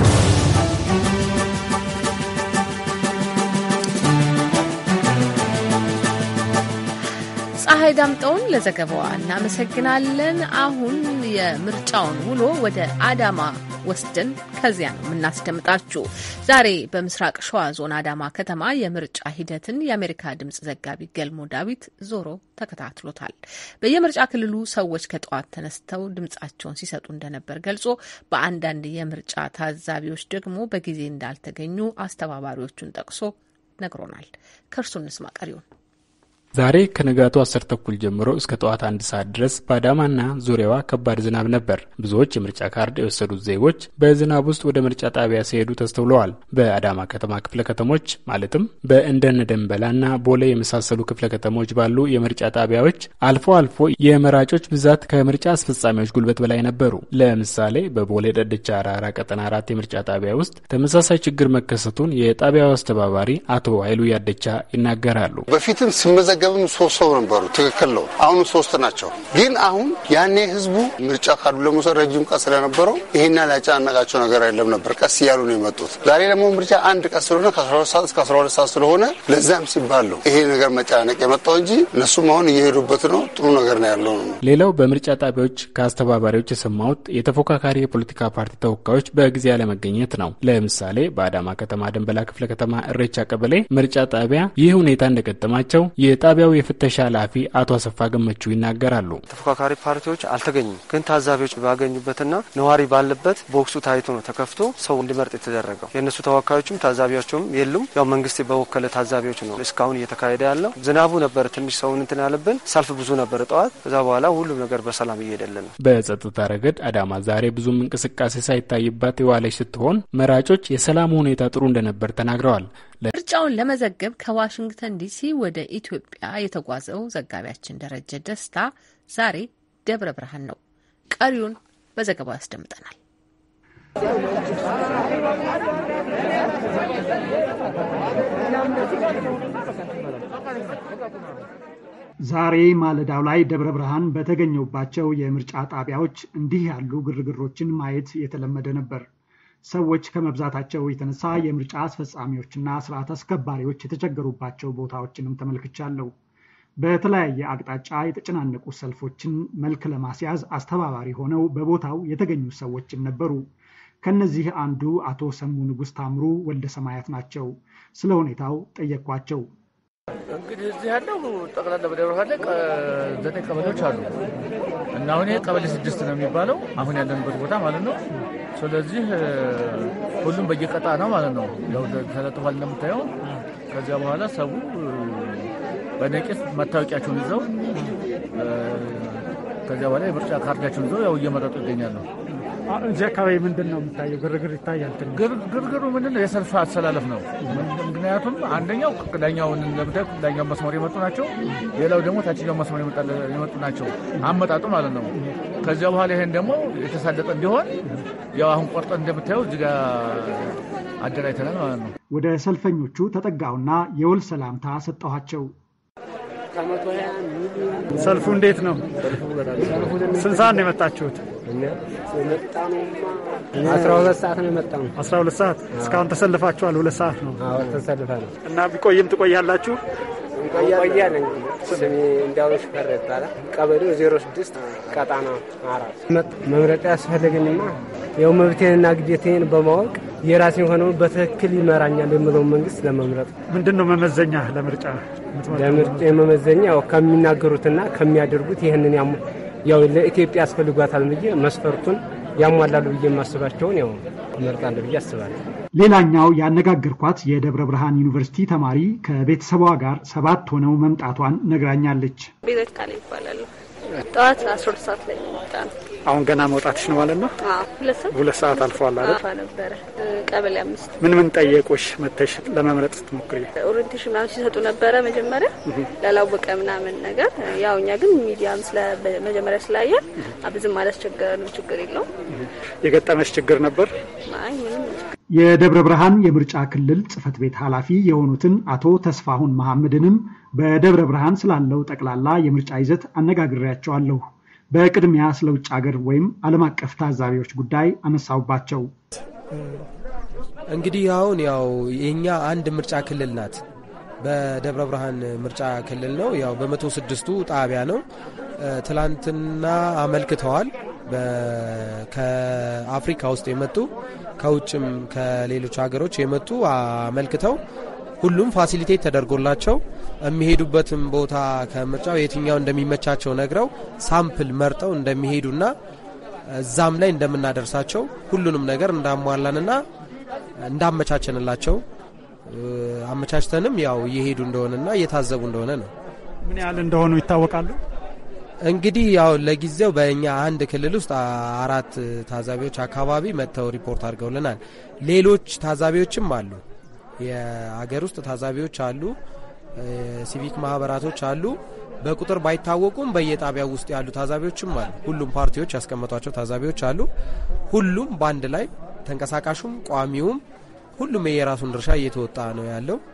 ፀሐይ ዳምጠውን ለዘገባዋ እናመሰግናለን። አሁን የምርጫውን ውሎ ወደ አዳማ ወስደን ከዚያ ነው የምናስደምጣችሁ። ዛሬ በምስራቅ ሸዋ ዞን አዳማ ከተማ የምርጫ ሂደትን የአሜሪካ ድምጽ ዘጋቢ ገልሞ ዳዊት ዞሮ ተከታትሎታል። በየምርጫ ክልሉ ሰዎች ከጠዋት ተነስተው ድምጻቸውን ሲሰጡ እንደነበር ገልጾ በአንዳንድ የምርጫ ታዛቢዎች ደግሞ በጊዜ እንዳልተገኙ አስተባባሪዎቹን ጠቅሶ ነግሮናል። ከእርሱ እንስማ ቀሪውን። ዛሬ ከንጋቱ 10 ተኩል ጀምሮ እስከ ጠዋት 1 ሰዓት ድረስ በአዳማና ዙሪያዋ ከባድ ዝናብ ነበር። ብዙዎች የምርጫ ካርድ የወሰዱት ዜጎች በዝናብ ውስጥ ወደ ምርጫ ጣቢያ ሲሄዱ ተስተውለዋል። በአዳማ ከተማ ክፍለ ከተሞች ማለትም በእንደነ ደንበላና ቦሌ የመሳሰሉ ክፍለ ከተሞች ባሉ የምርጫ ጣቢያዎች አልፎ አልፎ የመራጮች ብዛት ከምርጫ አስፈጻሚዎች ጉልበት በላይ ነበሩ። ለምሳሌ በቦሌ ደደቻ አራራ ቀጠና 4 የምርጫ ጣቢያ ውስጥ ተመሳሳይ ችግር መከሰቱን የጣቢያው አስተባባሪ አቶ ኃይሉ ያደቻ ይናገራሉ። በፊትም ሲመዘገብ ሲመዘገብም 3 ሰው ነበሩ። ትክክል ነው። አሁን 3 ናቸው። ግን አሁን ያኔ ህዝቡ ምርጫ ካርዱ ለመውሰድ ረጅም ቀን ስለነበረው ይሄና ላጫናቃቸው ነገር አይደለም ነበር። ቀስ እያሉ ነው የመጡት። ዛሬ ደግሞ ምርጫ አንድ ቀን ስለሆነ ከ12 ሰዓት እስከ 12 ሰዓት ስለሆነ ለዛም ሲባል ነው ይሄ ነገር መጫነቅ የመጣው እንጂ እነሱም አሁን እየሄዱበት ነው። ጥሩ ነገር ነው ያለው። ሌላው በምርጫ ጣቢያዎች ከአስተባባሪዎች የሰማሁት የተፎካካሪ የፖለቲካ ፓርቲ ተወካዮች በጊዜ ያለመገኘት ነው። ለምሳሌ በአዳማ ከተማ ደንበላ ክፍለ ከተማ እሬቻ ቀበሌ ምርጫ ጣቢያ ይህ ሁኔታ እንደገጠማቸው የጣቢያው የፍተሻ ኃላፊ አቶ አሰፋ ገመቹ ይናገራሉ። ተፎካካሪ ፓርቲዎች አልተገኙም። ግን ታዛቢዎች ባገኙበትና ነዋሪ ባለበት ቦክሱ ታይቶ ነው ተከፍቶ ሰው እንዲመርጥ የተደረገው። የእነሱ ተወካዮችም ታዛቢዎችም የሉም። ያው መንግስት በወከለ ታዛቢዎች ነው እስካሁን እየተካሄደ ያለው። ዝናቡ ነበር ትንሽ ሰውን እንትን ያለብን። ሰልፍ ብዙ ነበር ጠዋት። ከዛ በኋላ ሁሉም ነገር በሰላም እየሄደልን ነው። በጸጥታ ረገድ አዳማ ዛሬ ብዙም እንቅስቃሴ ሳይታይባት የዋለች ስትሆን መራጮች የሰላም ሁኔታ ጥሩ እንደነበር ተናግረዋል። ምርጫውን ለመዘገብ ከዋሽንግተን ዲሲ ወደ ኢትዮጵያ የተጓዘው ዘጋቢያችን ደረጀ ደስታ ዛሬ ደብረ ብርሃን ነው። ቀሪውን በዘገባው ያስደምጠናል። ዛሬ ማለዳው ላይ ደብረ ብርሃን በተገኘባቸው የምርጫ ጣቢያዎች እንዲህ ያሉ ግርግሮችን ማየት የተለመደ ነበር። ሰዎች ከመብዛታቸው የተነሳ የምርጫ አስፈጻሚዎችና ስርዓት አስከባሪዎች የተቸገሩባቸው ቦታዎችንም ተመልክቻለሁ። በተለያየ አቅጣጫ የተጨናነቁ ሰልፎችን መልክ ለማስያዝ አስተባባሪ ሆነው በቦታው የተገኙ ሰዎችም ነበሩ። ከነዚህ አንዱ አቶ ሰሙ ንጉስ ታምሩ ወልደ ሰማያት ናቸው። ስለ ሁኔታው ጠየቅኳቸው። እንግዲህ እዚህ ያለው ጠቅላላ በደብረ ብርሃን ላይ 9 ቀበሌዎች አሉ እና አሁን ይሄ ቀበሌ 6 ነው የሚባለው አሁን ያለንበት ቦታ ማለት ነው። ስለዚህ ሁሉም በየቀጣ ነው ማለት ነው። ያው ተለጥፏል እንደምታየው። ከዚያ በኋላ ሰው በነቂስ መታወቂያቸውን ይዘው ከዚያ በኋላ የምርጫ ካርዳቸውን ይዘው ያው እየመረጡ ይገኛሉ። እዚህ አካባቢ ምንድን ነው የሚታየው? ግርግር ይታያል። ግርግሩ ምንድን ነው? የሰልፍ አሰላለፍ ነው። ምክንያቱም አንደኛው ዳኛው መስመር የመጡ ናቸው፣ ሌላው ደግሞ ታችኛው መስመር የመጡ ናቸው። አመጣጡ ማለት ነው። ከዚያ በኋላ ይሄን ደግሞ የተሳለጠ እንዲሆን ያው አሁን ቆርጠን እንደምታየው እዚህ ጋር አደራጅተናል ማለት ነው። ወደ ሰልፈኞቹ ተጠጋውና የውል ሰላምታ ሰጠኋቸው። ሰልፉ እንዴት ነው? ስንት ሰዓት ነው የመጣችሁት? 12 ሰዓት ነው የመጣው። 12 ሰዓት እስካሁን ተሰልፋችኋል? 2 ሰዓት ነው። አዎ ተሰልፈናል። እና ቢቆይም ትቆያላችሁ? እንቆያለን። ስሜ እንዳውሽ ፈረ ይባላል። ቀበሌው 06 ቀጣና 4 መምረጥ ያስፈልገኝና ያው መብቴንና ግዴታዬን በማወቅ የራሴን ሆነው በትክክል ይመራኛል የምለው መንግስት ለመምረጥ። ምንድነው መመዘኛ ለምርጫ መመዘኛ? ያው ከሚናገሩትና ከሚያደርጉት ይሄንን ያው ለኢትዮጵያ ያስፈልጓታል ብዬ መስፈርቱን ያሟላሉ ብዬ የማስባቸውን ያው እመርጣለሁ ብዬ አስባለሁ። ሌላኛው ያነጋገርኳት የደብረ ብርሃን ዩኒቨርሲቲ ተማሪ ከቤተሰቧ ጋር 7 ሆነው መምጣቷን ነግራኛለች። ቤዛት ካለ ይባላል። ጠዋት 12 ሰዓት ላይ መጣን። አሁን ገና መውጣትሽ ነው ማለት ነው? አዎ 2 ሰዓት አልፏል አይደል? ነበር። ቀበሌ 5 ምን ጠየቁሽ መተሽ ለመምረጥ ስትሞክሪ? ኦሪንቴሽን ምናምን ሲሰጡ ነበረ መጀመሪያ ላላወቀ ምናምን ነገር። ያው እኛ ግን ሚዲያም መጀመሪያ ስላየን ብዙም አላስቸገረንም። ችግር የለውም። የገጠመሽ ችግር ነበር? አይ ምንም። የደብረ ብርሃን የምርጫ ክልል ጽህፈት ቤት ኃላፊ የሆኑትን አቶ ተስፋሁን መሐመድንም በደብረ ብርሃን ስላለው ጠቅላላ የምርጫ ይዘት አነጋግሬያቸዋለሁ። በቅድሚያ ስለ ውጭ ሀገር ወይም ዓለም አቀፍ ታዛቢዎች ጉዳይ አነሳውባቸው። እንግዲህ አሁን ያው የኛ አንድ ምርጫ ክልል ናት። በደብረ ብርሃን ምርጫ ክልል ነው። ያው በ106ቱ ጣቢያ ነው። ትላንትና አመልክተዋል። ከአፍሪካ ውስጥ የመጡ ከውጭም ከሌሎች ሀገሮች የመጡ አመልክተው ሁሉም ፋሲሊቴት ተደርጎላቸው የሚሄዱበትም ቦታ ከምርጫው የትኛው እንደሚመቻቸው ነግረው ሳምፕል መርጠው እንደሚሄዱና እዛም ላይ እንደምናደርሳቸው ሁሉንም ነገር እንዳሟላንና እንዳመቻቸንላቸው አመቻችተንም ያው እየሄዱ እንደሆነና እየታዘቡ እንደሆነ ነው። ምን ያህል እንደሆኑ ይታወቃሉ? እንግዲህ ያው ለጊዜው በእኛ አንድ ክልል ውስጥ 4 ታዛቢዎች አካባቢ መጥተው ሪፖርት አድርገውልናል። ሌሎች ታዛቢዎችም አሉ። የሀገር ውስጥ ታዛቢዎች አሉ፣ ሲቪክ ማህበራቶች አሉ። በቁጥር ባይታወቁም በየጣቢያው ውስጥ ያሉ ታዛቢዎችም አሉ። ሁሉም ፓርቲዎች ያስቀመጧቸው ታዛቢዎች አሉ። ሁሉም በአንድ ላይ ተንቀሳቃሹም ቋሚውም ሁሉም የራሱን ድርሻ እየተወጣ ነው ያለው።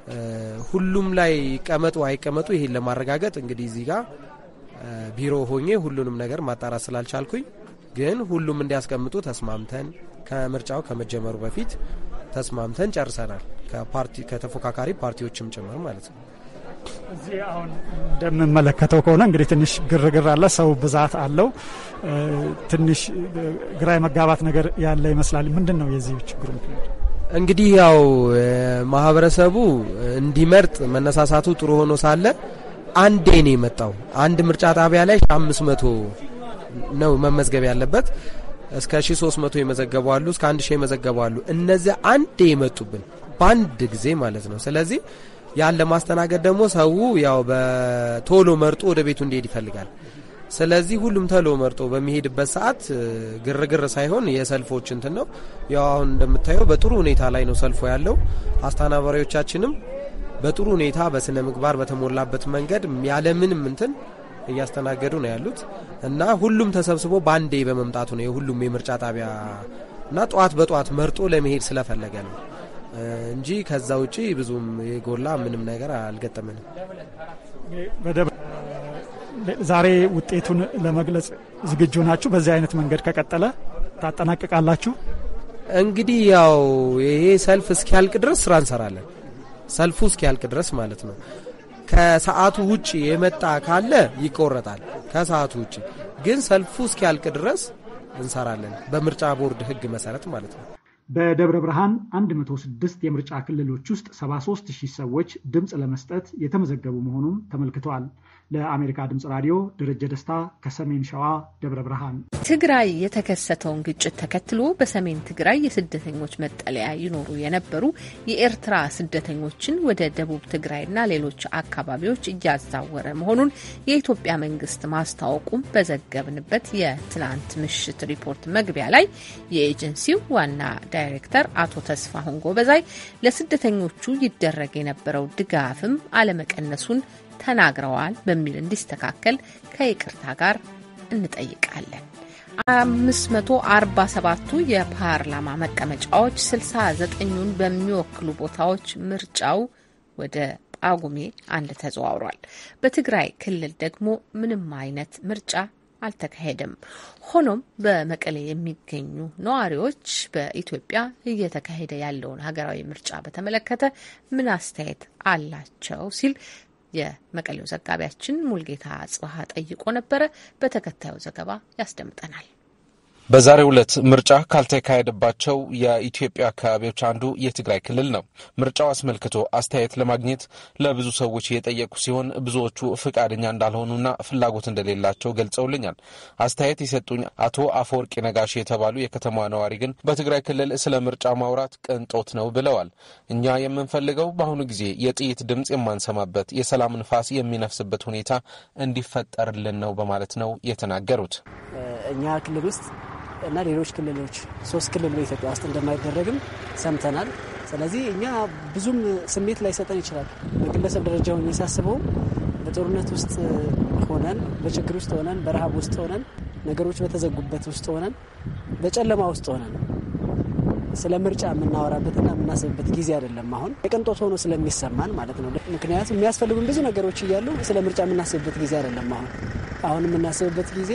ሁሉም ላይ ይቀመጡ አይቀመጡ ይሄን ለማረጋገጥ እንግዲህ እዚህ ጋር ቢሮ ሆኜ ሁሉንም ነገር ማጣራት ስላልቻልኩኝ ግን ሁሉም እንዲያስቀምጡ ተስማምተን ከምርጫው ከመጀመሩ በፊት ተስማምተን ጨርሰናል። ከተፎካካሪ ፓርቲዎችም ጭምር ማለት ነው። እዚህ አሁን እንደምመለከተው ከሆነ እንግዲህ ትንሽ ግርግር አለ፣ ሰው ብዛት አለው። ትንሽ ግራ የመጋባት ነገር ያለ ይመስላል። ምንድን ነው የዚህ ችግሩ ምክንያት? እንግዲህ ያው ማህበረሰቡ እንዲመርጥ መነሳሳቱ ጥሩ ሆኖ ሳለ አንዴ ነው የመጣው። አንድ ምርጫ ጣቢያ ላይ 500 ነው መመዝገብ ያለበት። እስከ 1300 ይመዘገቡ አሉ፣ እስከ 1000 ይመዘገቡ አሉ። እነዚህ አንዴ የመጡብን በአንድ ጊዜ ማለት ነው። ስለዚህ ያን ለማስተናገድ ደግሞ ሰው ያው በቶሎ መርጦ ወደ ቤቱ እንዲሄድ ይፈልጋል። ስለዚህ ሁሉም ቶሎ መርጦ በሚሄድበት ሰዓት ግርግር ሳይሆን የሰልፎች እንትን ነው። ያው አሁን እንደምታየው በጥሩ ሁኔታ ላይ ነው ሰልፎ ያለው። አስተናባሪዎቻችንም በጥሩ ሁኔታ በስነ ምግባር በተሞላበት መንገድ ያለምንም እንትን እያስተናገዱ ነው ያሉት እና ሁሉም ተሰብስቦ ባንዴ በመምጣቱ ነው የሁሉም የምርጫ ጣቢያ እና ጧት መርጦ ለመሄድ ስለፈለገ ነው እንጂ ከዛ ውጪ ብዙም የጎላ ምንም ነገር አልገጠመንም። ዛሬ ውጤቱን ለመግለጽ ዝግጁ ናችሁ? በዚህ አይነት መንገድ ከቀጠለ ታጠናቅቃላችሁ? እንግዲህ ያው ይሄ ሰልፍ እስኪያልቅ ድረስ ስራ እንሰራለን። ሰልፉ እስኪያልቅ ድረስ ማለት ነው። ከሰዓቱ ውጪ የመጣ ካለ ይቆረጣል። ከሰዓቱ ውጪ ግን ሰልፉ እስኪያልቅ ድረስ እንሰራለን በምርጫ ቦርድ ሕግ መሰረት ማለት ነው። በደብረ ብርሃን 106 የምርጫ ክልሎች ውስጥ 73000 ሰዎች ድምፅ ለመስጠት የተመዘገቡ መሆኑን ተመልክተዋል። ለአሜሪካ ድምፅ ራዲዮ ደረጀ ደስታ ከሰሜን ሸዋ ደብረ ብርሃን። ትግራይ የተከሰተውን ግጭት ተከትሎ በሰሜን ትግራይ የስደተኞች መጠለያ ይኖሩ የነበሩ የኤርትራ ስደተኞችን ወደ ደቡብ ትግራይና ሌሎች አካባቢዎች እያዛወረ መሆኑን የኢትዮጵያ መንግስት ማስታወቁም በዘገብንበት የትናንት ምሽት ሪፖርት መግቢያ ላይ የኤጀንሲው ዋና ዳይሬክተር አቶ ተስፋሁን ጎበዛይ ለስደተኞቹ ይደረግ የነበረው ድጋፍም አለመቀነሱን ተናግረዋል። በሚል እንዲስተካከል ከይቅርታ ጋር እንጠይቃለን። 547ቱ የፓርላማ መቀመጫዎች 69ኙን በሚወክሉ ቦታዎች ምርጫው ወደ ጳጉሜ 1 ተዘዋውሯል። በትግራይ ክልል ደግሞ ምንም አይነት ምርጫ አልተካሄደም። ሆኖም በመቀሌ የሚገኙ ነዋሪዎች በኢትዮጵያ እየተካሄደ ያለውን ሀገራዊ ምርጫ በተመለከተ ምን አስተያየት አላቸው ሲል የመቀሌው ዘጋቢያችን ሙልጌታ ጽባህ ጠይቆ ነበረ። በተከታዩ ዘገባ ያስደምጠናል። በዛሬው ዕለት ምርጫ ካልተካሄደባቸው የኢትዮጵያ አካባቢዎች አንዱ የትግራይ ክልል ነው። ምርጫው አስመልክቶ አስተያየት ለማግኘት ለብዙ ሰዎች የጠየቁ ሲሆን ብዙዎቹ ፍቃደኛ እንዳልሆኑና ፍላጎት እንደሌላቸው ገልጸውልኛል። አስተያየት የሰጡኝ አቶ አፈወርቂ ነጋሽ የተባሉ የከተማዋ ነዋሪ ግን በትግራይ ክልል ስለ ምርጫ ማውራት ቅንጦት ነው ብለዋል። እኛ የምንፈልገው በአሁኑ ጊዜ የጥይት ድምፅ የማንሰማበት የሰላም ንፋስ የሚነፍስበት ሁኔታ እንዲፈጠርልን ነው በማለት ነው የተናገሩት። እኛ ክልል ውስጥ እና ሌሎች ክልሎች 3 ክልል በኢትዮጵያ ውስጥ እንደማይደረግም ሰምተናል። ስለዚህ እኛ ብዙም ስሜት ላይ ሰጠን ይችላል። በግለሰብ ደረጃው የሚያሳስበው በጦርነት ውስጥ ሆነን፣ በችግር ውስጥ ሆነን፣ በረሃብ ውስጥ ሆነን፣ ነገሮች በተዘጉበት ውስጥ ሆነን፣ በጨለማ ውስጥ ሆነን ስለ ምርጫ የምናወራበትና የምናስብበት ጊዜ አይደለም። አሁን የቅንጦት ሆኖ ስለሚሰማን ማለት ነው። ምክንያቱም የሚያስፈልጉን ብዙ ነገሮች እያሉ ስለ ምርጫ የምናስብበት ጊዜ አይደለም። አሁን የምናስብበት ጊዜ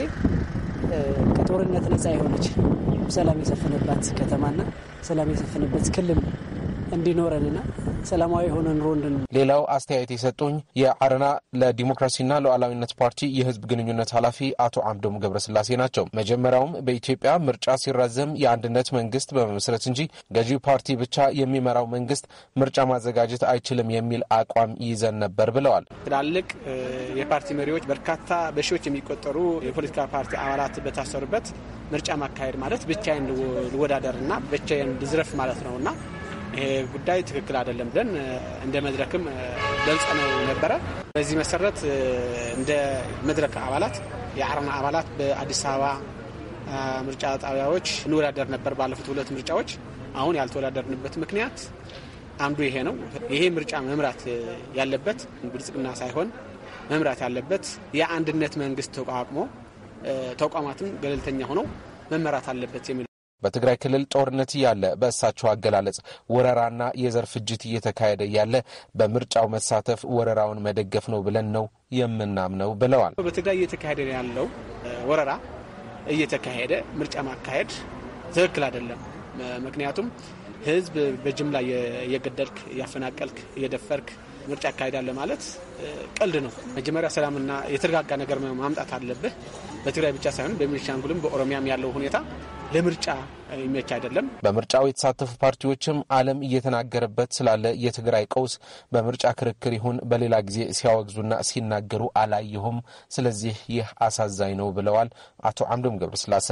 ከጦርነት ነጻ የሆነች ሰላም የሰፈነባት ከተማና ሰላም የሰፈነበት ክልል እንዲኖረንና ሰላማዊ የሆነ ኑሮ ሌላው አስተያየት የሰጡኝ የአረና ለዲሞክራሲና ሉዓላዊነት ፓርቲ የህዝብ ግንኙነት ኃላፊ አቶ አምዶም ገብረስላሴ ናቸው። መጀመሪያውም በኢትዮጵያ ምርጫ ሲራዘም የአንድነት መንግስት በመመስረት እንጂ ገዢው ፓርቲ ብቻ የሚመራው መንግስት ምርጫ ማዘጋጀት አይችልም የሚል አቋም ይዘን ነበር ብለዋል። ትላልቅ የፓርቲ መሪዎች በርካታ በሺዎች የሚቆጠሩ የፖለቲካ ፓርቲ አባላት በታሰሩበት ምርጫ ማካሄድ ማለት ብቻዬን ልወዳደርና ብቻዬን ልዝረፍ ማለት ነውና ይሄ ጉዳይ ትክክል አይደለም ብለን እንደ መድረክም ገልጸነው ነበረ። በዚህ መሰረት እንደ መድረክ አባላት የአረና አባላት በአዲስ አበባ ምርጫ ጣቢያዎች እንወዳደር ነበር ባለፉት 2 ምርጫዎች። አሁን ያልተወዳደርንበት ምክንያት አንዱ ይሄ ነው። ይሄ ምርጫ መምራት ያለበት ብልጽግና ሳይሆን መምራት ያለበት የአንድነት መንግስት ተቋቁሞ ተቋማትም ገለልተኛ ሆነው መመራት አለበት የሚል በትግራይ ክልል ጦርነት ያለ በእሳቸው አገላለጽ ወረራና የዘር ፍጅት እየተካሄደ ያለ በምርጫው መሳተፍ ወረራውን መደገፍ ነው ብለን ነው የምናምነው ብለዋል። በትግራይ እየተካሄደ ያለው ወረራ እየተካሄደ ምርጫ ማካሄድ ትክክል አይደለም። ምክንያቱም ህዝብ በጅምላ እየገደልክ እያፈናቀልክ እየደፈርክ ምርጫ አካሄዳለህ ማለት ቀልድ ነው። መጀመሪያ ሰላምና የተረጋጋ ነገር ማምጣት አለብህ። በትግራይ ብቻ ሳይሆን በቤኒሻንጉልም በኦሮሚያም ያለው ሁኔታ ለምርጫ የሚመች አይደለም። በምርጫው የተሳተፉ ፓርቲዎችም ዓለም እየተናገረበት ስላለ የትግራይ ቀውስ በምርጫ ክርክር ይሁን በሌላ ጊዜ ሲያወግዙና ሲናገሩ አላየሁም። ስለዚህ ይህ አሳዛኝ ነው ብለዋል አቶ አምዶም ገብረስላሴ።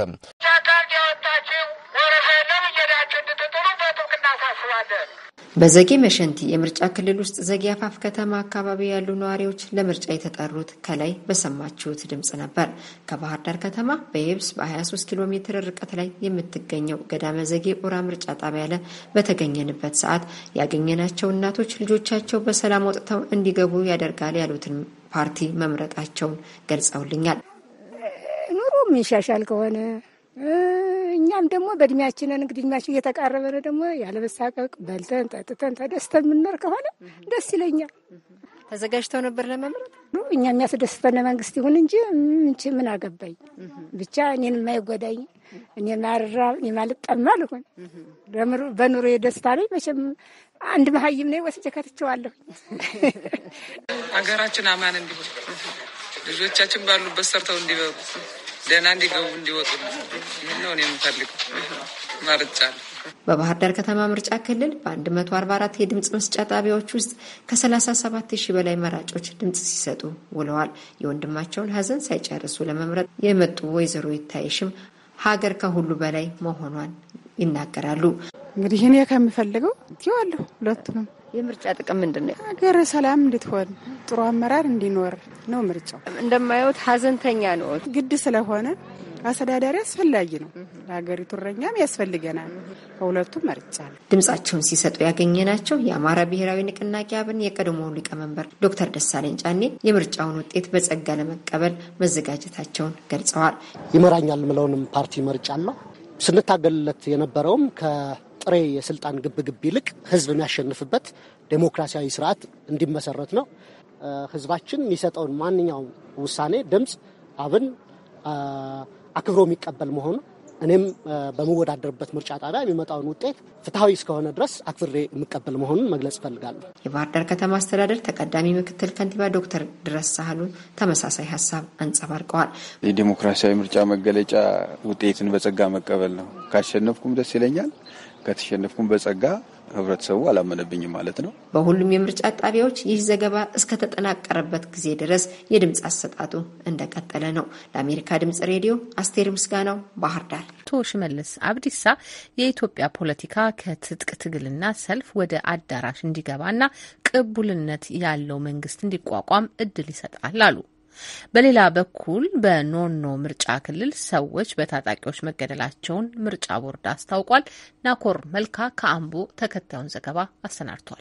በዘጌ መሸንቲ የምርጫ ክልል ውስጥ ዘጌ አፋፍ ከተማ አካባቢ ያሉ ነዋሪዎች ለምርጫ የተጠሩት ከላይ በሰማችሁት ድምጽ ነበር። ከባህር ዳር ከተማ በየብስ በ23 ኪሎ ሜትር ርቀት ላይ የምትገኘው ገዳመ ዘጌ ኡራ ምርጫ ጣቢያ ላይ በተገኘንበት ሰዓት ያገኘናቸው እናቶች ልጆቻቸው በሰላም ወጥተው እንዲገቡ ያደርጋል ያሉትን ፓርቲ መምረጣቸውን ገልጸውልኛል። ኑሮ የሚሻሻል ከሆነ እኛም ደግሞ በእድሜያችን እንግዲህ እድሜያችን እየተቃረበ ነው። ደግሞ ያለመሳቀቅ በልተን ጠጥተን ተደስተን የምንኖር ከሆነ ደስ ይለኛል። ተዘጋጅተው ነበር ለመምረጥ። እኛ የሚያስደስተን መንግስት ይሁን እንጂ ምን አገባኝ። ብቻ እኔን የማይጎዳኝ እኔ የማልጠማ ልሆን በኑሮ የደስታ ላይ መቼም አንድ መሀይም ነኝ ወስጄ ከትቼዋለሁ። ሀገራችን አማን እንዲሆን ልጆቻችን ባሉበት ሰርተው እንዲበሩ ደህና እንዲገቡ እንዲወጡ ነው የምፈልገው። መርጫለሁ። በባህር ዳር ከተማ ምርጫ ክልል በ144 የድምፅ መስጫ ጣቢያዎች ውስጥ ከ37,000 በላይ መራጮች ድምፅ ሲሰጡ ውለዋል። የወንድማቸውን ሀዘን ሳይጨርሱ ለመምረጥ የመጡ ወይዘሮ ይታይሽም ሀገር ከሁሉ በላይ መሆኗን ይናገራሉ። እንግዲህ እኔ ከምፈልገው ይዋለሁ ሁለቱንም። የምርጫ ጥቅም ምንድነው? ሀገር ሰላም እንድትሆን ጥሩ አመራር እንዲኖር ነው ምርጫው። እንደማይወት ሀዘንተኛ ነው ግድ ስለሆነ አስተዳዳሪ አስፈላጊ ነው። ለሀገሪቱ እረኛም ያስፈልገናል። ከሁለቱም መርጫለሁ። ድምጻቸውን ሲሰጡ ያገኘናቸው የአማራ ብሔራዊ ንቅናቄ አብን የቀድሞ ሊቀመንበር ዶክተር ደሳለኝ ጫኔ የምርጫውን ውጤት በጸጋ ለመቀበል መዘጋጀታቸውን ገልጸዋል። ይመራኛል ምለውንም ፓርቲ መርጫለሁ። ስንታገልለት የነበረውም ከጥሬ የስልጣን ግብግብ ይልቅ ህዝብ የሚያሸንፍበት ዴሞክራሲያዊ ስርዓት እንዲመሰረት ነው። ህዝባችን የሚሰጠውን ማንኛውም ውሳኔ ድምፅ አብን አክብሮ የሚቀበል መሆኑ እኔም በመወዳደርበት ምርጫ ጣቢያ የሚመጣውን ውጤት ፍትሐዊ እስከሆነ ድረስ አክብሬ የሚቀበል መሆኑን መግለጽ እፈልጋለሁ። የባህር ዳር ከተማ አስተዳደር ተቀዳሚ ምክትል ከንቲባ ዶክተር ድረስ ሳህሉ ተመሳሳይ ሀሳብ አንጸባርቀዋል። የዲሞክራሲያዊ ምርጫ መገለጫ ውጤትን በጸጋ መቀበል ነው። ካሸነፍኩም ደስ ይለኛል፣ ከተሸነፍኩም በጸጋ ህብረተሰቡ አላመነብኝም ማለት ነው። በሁሉም የምርጫ ጣቢያዎች ይህ ዘገባ እስከተጠናቀረበት ጊዜ ድረስ የድምፅ አሰጣጡ እንደቀጠለ ነው። ለአሜሪካ ድምፅ ሬዲዮ አስቴር ምስጋናው ባህር ዳር። አቶ ሽመልስ አብዲሳ የኢትዮጵያ ፖለቲካ ከትጥቅ ትግልና ሰልፍ ወደ አዳራሽ እንዲገባና ቅቡልነት ያለው መንግስት እንዲቋቋም እድል ይሰጣል አሉ። በሌላ በኩል በኖኖ ምርጫ ክልል ሰዎች በታጣቂዎች መገደላቸውን ምርጫ ቦርድ አስታውቋል። ናኮር መልካ ከአምቦ ተከታዩን ዘገባ አሰናድቷል።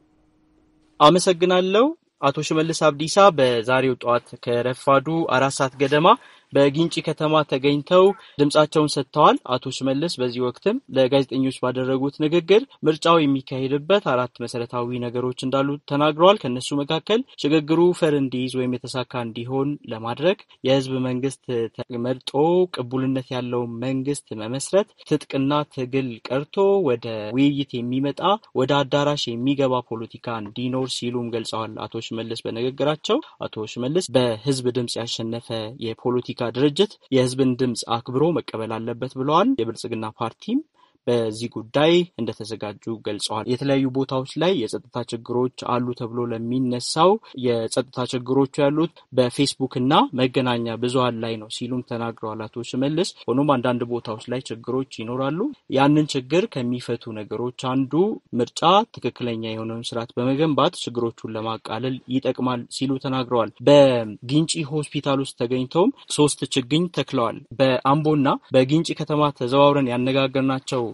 አመሰግናለሁ። አቶ ሽመልስ አብዲሳ በዛሬው ጠዋት ከረፋዱ 4 ሰዓት ገደማ በጊንጪ ከተማ ተገኝተው ድምጻቸውን ሰጥተዋል። አቶ ሽመልስ በዚህ ወቅትም ለጋዜጠኞች ባደረጉት ንግግር ምርጫው የሚካሄድበት 4 መሰረታዊ ነገሮች እንዳሉ ተናግረዋል። ከነሱ መካከል ሽግግሩ ፈር እንዲይዝ ወይም የተሳካ እንዲሆን ለማድረግ የህዝብ መንግስት ተመርጦ ቅቡልነት ያለው መንግስት መመስረት፣ ትጥቅና ትግል ቀርቶ ወደ ውይይት የሚመጣ ወደ አዳራሽ የሚገባ ፖለቲካ እንዲኖር ሲሉም ገልጸዋል። አቶ ሽመልስ በንግግራቸው አቶ ሽመልስ በህዝብ ድምጽ ያሸነፈ የፖለቲካ ድርጅት የህዝብን ድምጽ አክብሮ መቀበል አለበት ብለዋል። የብልጽግና ፓርቲም በዚህ ጉዳይ እንደተዘጋጁ ገልጸዋል። የተለያዩ ቦታዎች ላይ የጸጥታ ችግሮች አሉ ተብሎ ለሚነሳው የጸጥታ ችግሮቹ ያሉት በፌስቡክ እና መገናኛ ብዙሃን ላይ ነው ሲሉም ተናግረዋል አቶ ሽመልስ። ሆኖም አንዳንድ ቦታዎች ላይ ችግሮች ይኖራሉ። ያንን ችግር ከሚፈቱ ነገሮች አንዱ ምርጫ ትክክለኛ የሆነውን ስርዓት በመገንባት ችግሮቹን ለማቃለል ይጠቅማል ሲሉ ተናግረዋል። በጊንጪ ሆስፒታል ውስጥ ተገኝተውም 3 ችግኝ ተክለዋል። በአምቦና በጊንጪ ከተማ ተዘዋውረን ያነጋገርናቸው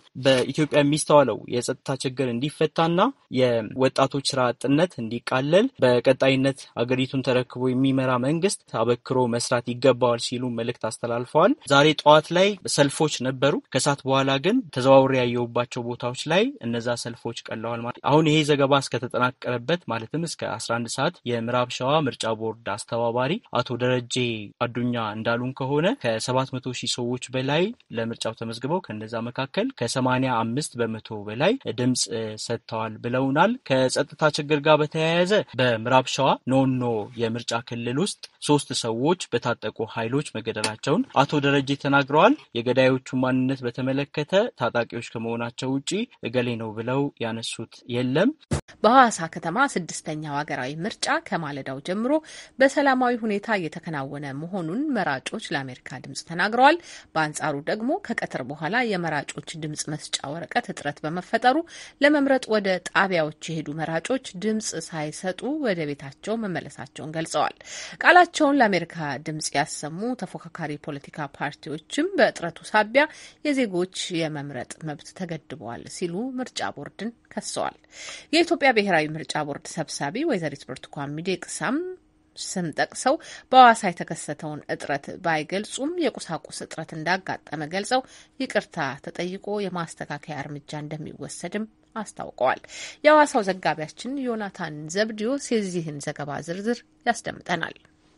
በኢትዮጵያ የሚስተዋለው የጸጥታ ችግር እንዲፈታና የወጣቶች ስራ አጥነት እንዲቃለል በቀጣይነት አገሪቱን ተረክቦ የሚመራ መንግስት አበክሮ መስራት ይገባዋል ሲሉ መልእክት አስተላልፈዋል። ዛሬ ጠዋት ላይ ሰልፎች ነበሩ። ከሰዓት በኋላ ግን ተዘዋውሬ ያየሁባቸው ቦታዎች ላይ እነዛ ሰልፎች ቀለዋል። ማለት አሁን ይሄ ዘገባ እስከተጠናቀረበት ማለትም እስከ 11 ሰዓት የምዕራብ ሸዋ ምርጫ ቦርድ አስተባባሪ አቶ ደረጀ አዱኛ እንዳሉን ከሆነ ከ700,000 ሰዎች በላይ ለምርጫው ተመዝግበው ከነዛ መካከል ከ85% በላይ ድምጽ ሰጥተዋል ብለውናል። ከጸጥታ ችግር ጋር በተያያዘ በምዕራብ ሸዋ ኖኖ የምርጫ ክልል ውስጥ 3 ሰዎች በታጠቁ ኃይሎች መገደላቸውን አቶ ደረጀ ተናግረዋል። የገዳዮቹ ማንነት በተመለከተ ታጣቂዎች ከመሆናቸው ውጪ እገሌ ነው ብለው ያነሱት የለም። በሐዋሳ ከተማ 6ኛው ሀገራዊ ምርጫ ከማለዳው ጀምሮ በሰላማዊ ሁኔታ እየተከናወነ መሆኑን መራጮች ለአሜሪካ ድምጽ ተናግረዋል። በአንጻሩ ደግሞ ከቀትር በኋላ የመራጮች ድምጽ መስጫ ወረቀት እጥረት በመፈጠሩ ለመምረጥ ወደ ጣቢያዎች የሄዱ መራጮች ድምጽ ሳይሰጡ ወደ ቤታቸው መመለሳቸውን ገልጸዋል። ቃላቸውን ለአሜሪካ ድምጽ ያሰሙ ተፎካካሪ ፖለቲካ ፓርቲዎችም በእጥረቱ ሳቢያ የዜጎች የመምረጥ መብት ተገድበዋል ሲሉ ምርጫ ቦርድን ከሰዋል። የኢትዮጵያ ብሔራዊ ምርጫ ቦርድ ሰብሳቢ ወይዘሪት ብርቱካን ሚደቅሳም ስም ጠቅሰው በሐዋሳ የተከሰተውን እጥረት ባይገልጹም የቁሳቁስ እጥረት እንዳጋጠመ ገልጸው ይቅርታ ተጠይቆ የማስተካከያ እርምጃ እንደሚወሰድም አስታውቀዋል። የሐዋሳው ዘጋቢያችን ዮናታን ዘብዲዮስ የዚህን ዘገባ ዝርዝር ያስደምጠናል።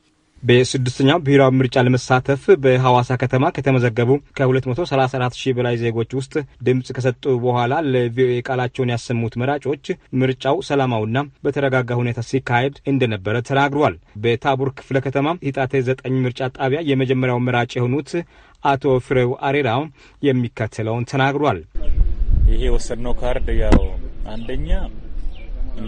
በ6ኛው ብሔራዊ ምርጫ ለመሳተፍ በሐዋሳ ከተማ ከተመዘገቡ ከ234,000 በላይ ዜጎች ውስጥ ድምጽ ከሰጡ በኋላ ለቪኦኤ ቃላቸውን ያሰሙት መራጮች ምርጫው ሰላማዊና በተረጋጋ ሁኔታ ሲካሄድ እንደነበረ ተናግሯል። በታቦር ክፍለ ከተማ ሂጣቴ 9 ምርጫ ጣቢያ የመጀመሪያው መራጭ የሆኑት አቶ ፍሬው አሬራው የሚከተለውን ተናግሯል። ይሄ የወሰድነው ካርድ ያው አንደኛ እንደ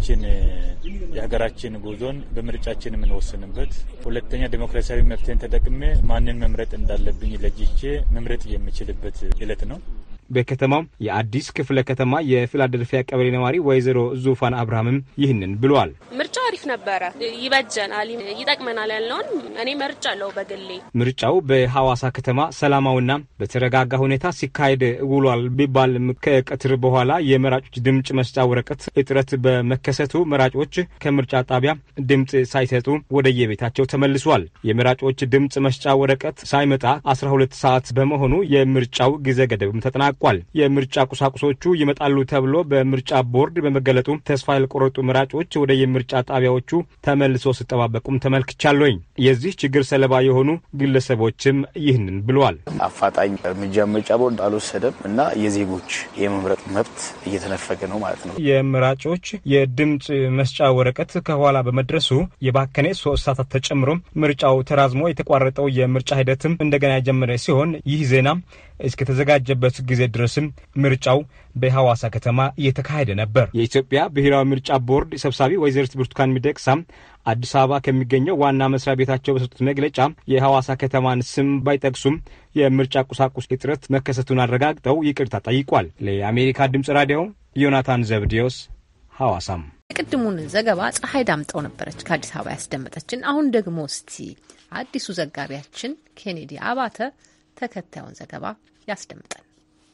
የሀገራችን ጉዞን በምርጫችን የምንወስንበት፣ ሁለተኛ ዲሞክራሲያዊ መብቴን ተጠቅሜ ማንን መምረጥ እንዳለብኝ ለይቼ መምረጥ የምችልበት ዕለት ነው። በከተማው የአዲስ ክፍለ ከተማ የፊላደልፊያ ቀበሌ ነዋሪ ወይዘሮ ዙፋን አብርሃምም ይህንን ብሏል። ምርጫው አሪፍ ነበረ፣ ይበጀናል፣ ይጠቅመናል ያልነውን እኔ መርጫለሁ በግሌ። ምርጫው በሐዋሳ ከተማ ሰላማዊና በተረጋጋ ሁኔታ ሲካሄድ ውሏል ቢባል ከቀትር በኋላ የመራጮች ድምጽ መስጫ ወረቀት እጥረት በመከሰቱ መራጮች ከምርጫ ጣቢያ ድምጽ ሳይሰጡ ወደየቤታቸው ተመልሷል። የመራጮች ድምጽ መስጫ ወረቀት ሳይመጣ 12 ሰዓት በመሆኑ የምርጫው ጊዜ ገደብም ተጠናቋል። የምርጫ ቁሳቁሶቹ ይመጣሉ ተብሎ በምርጫ ቦርድ በመገለጡ ተስፋ ያልቆረጡ መራጮች ወደ የምርጫ ጣቢያዎቹ ተመልሶ ሲጠባበቁም ተመልክቻለሁኝ። የዚህ ችግር ሰለባ የሆኑ ግለሰቦችም ይህንን ብለዋል። አፋጣኝ እርምጃ ምርጫ ቦርድ አልወሰደም እና የዜጎች የመምረጥ መብት እየተነፈገ ነው ማለት ነው። የመራጮች የድምጽ መስጫ ወረቀት ከኋላ በመድረሱ የባከነ 3 ሰዓታት ተጨምሮ ምርጫው ተራዝሞ የተቋረጠው የምርጫ ሂደትም እንደገና የጀመረ ሲሆን ይህ ዜና እስከተዘጋጀበት ጊዜ ድረስም ምርጫው በሐዋሳ ከተማ እየተካሄደ ነበር። የኢትዮጵያ ብሔራዊ ምርጫ ቦርድ ሰብሳቢ ወይዘሪት ብርቱካን ሚደቅሳ አዲስ አበባ ከሚገኘው ዋና መስሪያ ቤታቸው በሰጡት መግለጫ የሐዋሳ ከተማን ስም ባይጠቅሱም የምርጫ ቁሳቁስ እጥረት መከሰቱን አረጋግጠው ይቅርታ ጠይቋል። ለአሜሪካ ድምጽ ራዲዮ ዮናታን ዘብዲዮስ ሐዋሳም። የቅድሙን ዘገባ ፀሐይ ዳምጠው ነበረች ከአዲስ አበባ ያስደመጠችን። አሁን ደግሞ እስቲ አዲሱ ዘጋቢያችን ኬኔዲ አባተ ተከታዩን ዘገባ ያስደምጣል።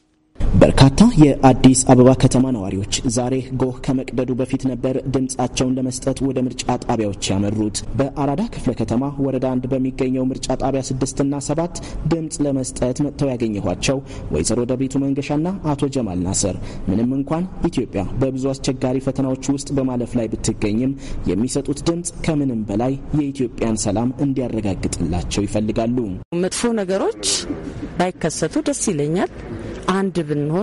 በርካታ የአዲስ አበባ ከተማ ነዋሪዎች ዛሬ ጎህ ከመቅደዱ በፊት ነበር ድምጻቸውን ለመስጠት ወደ ምርጫ ጣቢያዎች ያመሩት። በአራዳ ክፍለ ከተማ ወረዳ 1 በሚገኘው ምርጫ ጣቢያ 6 እና 7 ድምጽ ለመስጠት መጥተው ያገኘኋቸው ወይዘሮ ደብሪቱ መንገሻና አቶ ጀማል ናስር ምንም እንኳን ኢትዮጵያ በብዙ አስቸጋሪ ፈተናዎች ውስጥ በማለፍ ላይ ብትገኝም የሚሰጡት ድምጽ ከምንም በላይ የኢትዮጵያን ሰላም እንዲያረጋግጥላቸው ይፈልጋሉ። መጥፎ ነገሮች ባይከሰቱ ደስ ይለኛል። አንድ ብንሆን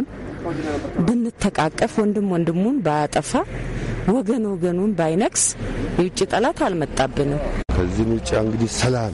ብንተቃቀፍ፣ ወንድም ወንድሙን ባያጠፋ፣ ወገን ወገኑን ባይነክስ የውጭ ጠላት አልመጣብንም። ከዚህ ምርጫ እንግዲህ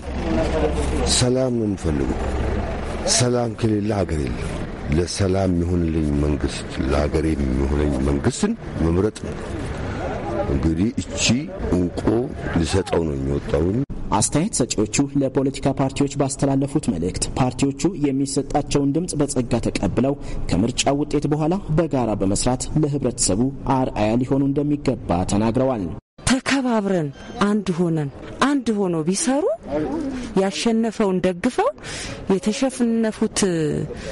ሰላም ነው የምፈልገው። ሰላም ከሌለ ሀገር የለም። ለሰላም የሚሆንልኝ መንግስት፣ ለሀገሬ የሚሆነኝ መንግስትን መምረጥ ነው። እንግዲህ እቺ እንቆ ሊሰጠው ነው የሚወጣው። አስተያየት ሰጪዎቹ ለፖለቲካ ፓርቲዎች ባስተላለፉት መልእክት ፓርቲዎቹ የሚሰጣቸውን ድምጽ በጸጋ ተቀብለው ከምርጫው ውጤት በኋላ በጋራ በመስራት ለህብረተሰቡ አርአያ ሊሆኑ እንደሚገባ ተናግረዋል። ተከባብረን አንድ ሆኖ ቢሰሩ ያሸነፈውን ደግፈው የተሸነፉት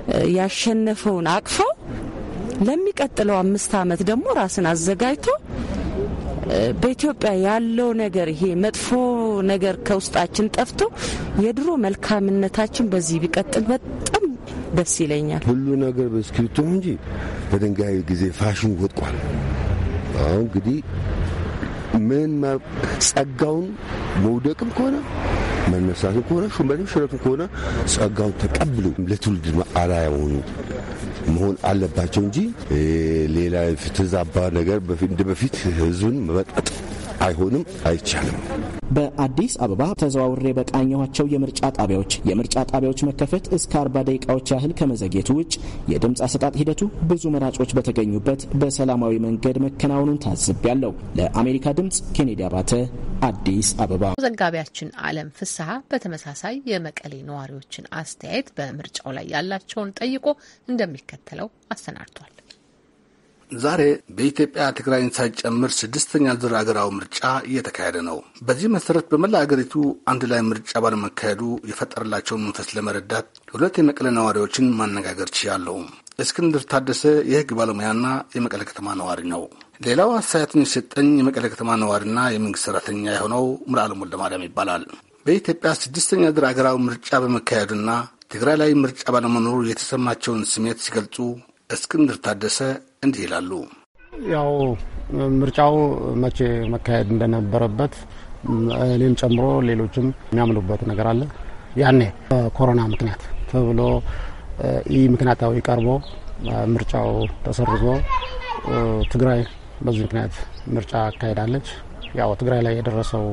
ያሸነፈውን አቅፈው ለሚቀጥለው 5 ዓመት ደግሞ ራስን አዘጋጅቶ በኢትዮጵያ ያለው ነገር ይሄ መጥፎ ነገር ከውስጣችን ጠፍቶ የድሮ መልካምነታችን በዚህ ቢቀጥል በጣም ደስ ይለኛል። ሁሉ ነገር በስክሪፕቶ እንጂ በድንጋይ ጊዜ ፋሽን ወጥቋል። አሁን እንግዲህ ምን ጸጋውን መውደቅም ከሆነ መነሳትም ከሆነ ሹመትም ሽረትም ከሆነ ጸጋውን ተቀብሎ ለትውልድ አርአያ መሆን አለባቸው እንጂ ሌላ ተዛባ ነገር በፊት ህዝብን መበጠጥ አይሆንም፣ አይቻልም። በአዲስ አበባ ተዘዋውሬ በቃኘኋቸው የምርጫ ጣቢያዎች መከፈት እስከ 40 ደቂቃዎች ያህል ከመዘግየቱ ውጭ የድምፅ አሰጣጥ ሂደቱ ብዙ መራጮች በተገኙበት በሰላማዊ መንገድ መከናወኑን ታዝቤያለሁ። ለአሜሪካ ድምፅ ኬኔዲ አባተ አዲስ አበባ። ዘጋቢያችን አለም ፍስሐ በተመሳሳይ የመቀሌ ነዋሪዎችን አስተያየት በምርጫው ላይ ያላቸውን ጠይቆ እንደሚከተለው አሰናድቷል። ዛሬ በኢትዮጵያ ትግራይን ሳይጨምር 6ኛ ዙር አገራዊ ምርጫ እየተካሄደ ነው። በዚህ መሰረት በመላ አገሪቱ አንድ ላይ ምርጫ ባለመካሄዱ የፈጠረላቸውን መንፈስ ለመረዳት 2 የመቀሌ ነዋሪዎችን ማነጋገር ችያለሁ። እስክንድር ታደሰ የህግ ባለሙያና የመቀሌ ከተማ ነዋሪ ነው። ሌላው አስተያየቱን የሰጠኝ የመቀሌ ከተማ ነዋሪና የመንግስት ሰራተኛ የሆነው ሙሉዓለም ወልደማርያም ይባላል። በኢትዮጵያ 6ኛ ዙር አገራዊ ምርጫ በመካሄዱና ትግራይ ላይ ምርጫ ባለመኖሩ የተሰማቸውን ስሜት ሲገልጹ እስክንድር ታደሰ እንዲህ ይላሉ። ያው ምርጫው መቼ መካሄድ እንደነበረበት እኔም ጨምሮ ሌሎችም የሚያምኑበት ነገር አለ። ያኔ ኮሮና ምክንያት ተብሎ ይህ ምክንያታዊ ቀርቦ ምርጫው ተሰርዞ ትግራይ በዚህ ምክንያት ምርጫ አካሄዳለች። ያው ትግራይ ላይ የደረሰው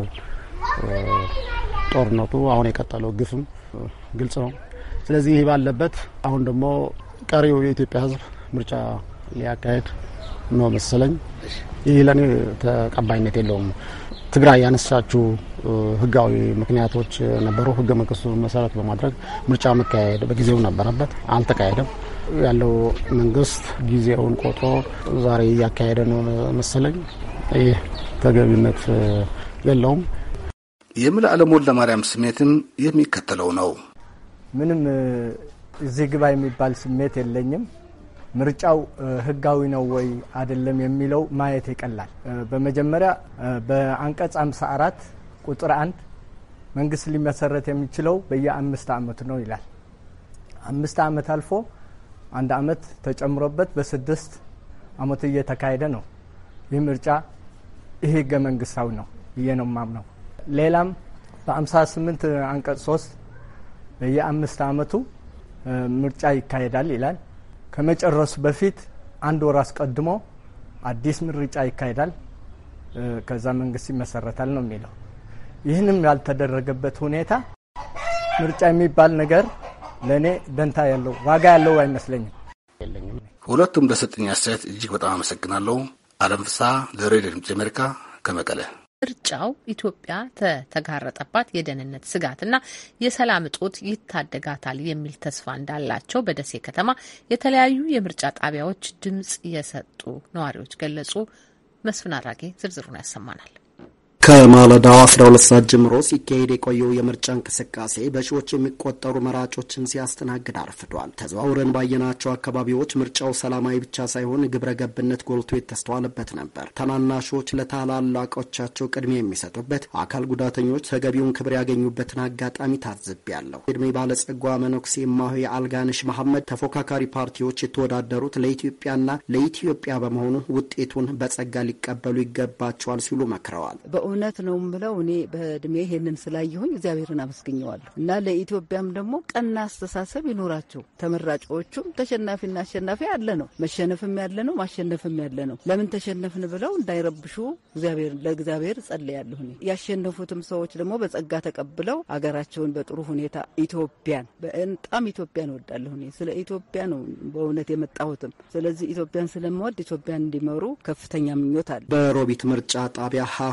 ጦርነቱ አሁን የቀጠለው ግፍም ግልጽ ነው። ስለዚህ ይህ ባለበት አሁን ደግሞ ቀሪው የኢትዮጵያ ሕዝብ ምርጫ ሊያካሄድ ነው መሰለኝ። ይህ ለኔ ተቀባይነት የለውም። ትግራይ ያነሳችው ህጋዊ ምክንያቶች ነበሩ። ህገ መንግስቱ መሰረት በማድረግ ምርጫ መካሄድ በጊዜው ነበረበት፣ አልተካሄደም። ያለው መንግስት ጊዜውን ቆጥሮ ዛሬ እያካሄደ ነው መሰለኝ። ይህ ተገቢነት የለውም። የሙሉዓለም ወልደማርያም ስሜትም የሚከተለው ነው። ምንም እዚህ ግባ የሚባል ስሜት የለኝም። ምርጫው ህጋዊ ነው ወይ አይደለም የሚለው ማየት ይቀላል። በመጀመሪያ በአንቀጽ 54 ቁጥር 1 መንግስት ሊመሰረት የሚችለው በየ5 ዓመቱ ነው ይላል። 5 ዓመት አልፎ 1 ዓመት ተጨምሮበት በ6 ዓመት እየተካሄደ ነው። ይህ ምርጫ ይሄ ህገ መንግስታዊ ነው ብዬ ነው የማምነው። ሌላም በ58 አንቀጽ 3 በየ5 ዓመቱ ምርጫ ይካሄዳል ይላል። ከመጨረሱ በፊት 1 ወር አስቀድሞ አዲስ ምርጫ ይካሄዳል፣ ከዛ መንግስት ይመሰረታል ነው የሚለው። ይህንም ያልተደረገበት ሁኔታ ምርጫ የሚባል ነገር ለእኔ ደንታ ያለው ዋጋ ያለው አይመስለኝም። ሁለቱም ለሰጠኝ አስተያየት እጅግ በጣም አመሰግናለሁ። አለም ፍስሐ ለሬዲዮ ድምፅ አሜሪካ ከመቀለ። ምርጫው ኢትዮጵያ ተጋረጠባት የደህንነት ስጋትና የሰላም እጦት ይታደጋታል የሚል ተስፋ እንዳላቸው በደሴ ከተማ የተለያዩ የምርጫ ጣቢያዎች ድምጽ የሰጡ ነዋሪዎች ገለጹ። መስፍን አራጌ ዝርዝሩን ያሰማናል። ከማለዳው 12 ሰዓት ጀምሮ ሲካሄድ የቆየው የምርጫ እንቅስቃሴ በሺዎች የሚቆጠሩ መራጮችን ሲያስተናግድ አርፍዷል። ተዘዋውረን ባየናቸው አካባቢዎች ምርጫው ሰላማዊ ብቻ ሳይሆን ግብረ ገብነት ጎልቶ የተስተዋለበት ነበር። ታናናሾች ለታላላቆቻቸው ቅድሚያ የሚሰጡበት፣ አካል ጉዳተኞች ተገቢውን ክብር ያገኙበትን አጋጣሚ ታዝቤያለሁ። እድሜ ባለጸጓ መነኩሴ እማሆይ አልጋነሽ መሐመድ ተፎካካሪ ፓርቲዎች የተወዳደሩት ለኢትዮጵያና ለኢትዮጵያ በመሆኑ ውጤቱን በጸጋ ሊቀበሉ ይገባቸዋል ሲሉ መክረዋል። እውነት ነው ብለው እኔ በእድሜ ይሄንን ስላየሁኝ እግዚአብሔርን አመስግኘዋለሁ እና ለኢትዮጵያም ደግሞ ቀና አስተሳሰብ ይኖራቸው። ተመራጮቹም ተሸናፊና አሸናፊ ያለ ነው፣ መሸነፍም ያለ ነው፣ ማሸነፍም ያለ ነው። ለምን ተሸነፍን ብለው እንዳይረብሹ ለእግዚአብሔር ጸልያለሁ። ያሸነፉትም ሰዎች ደግሞ በጸጋ ተቀብለው አገራቸውን በጥሩ ሁኔታ ኢትዮጵያን በጣም ኢትዮጵያን እወዳለሁ። ስለ ኢትዮጵያ ነው በእውነት የመጣሁትም። ስለዚህ ኢትዮጵያን ስለምወድ ኢትዮጵያን እንዲመሩ ከፍተኛ ምኞት አለ። በሮቢት ምርጫ ጣቢያ 2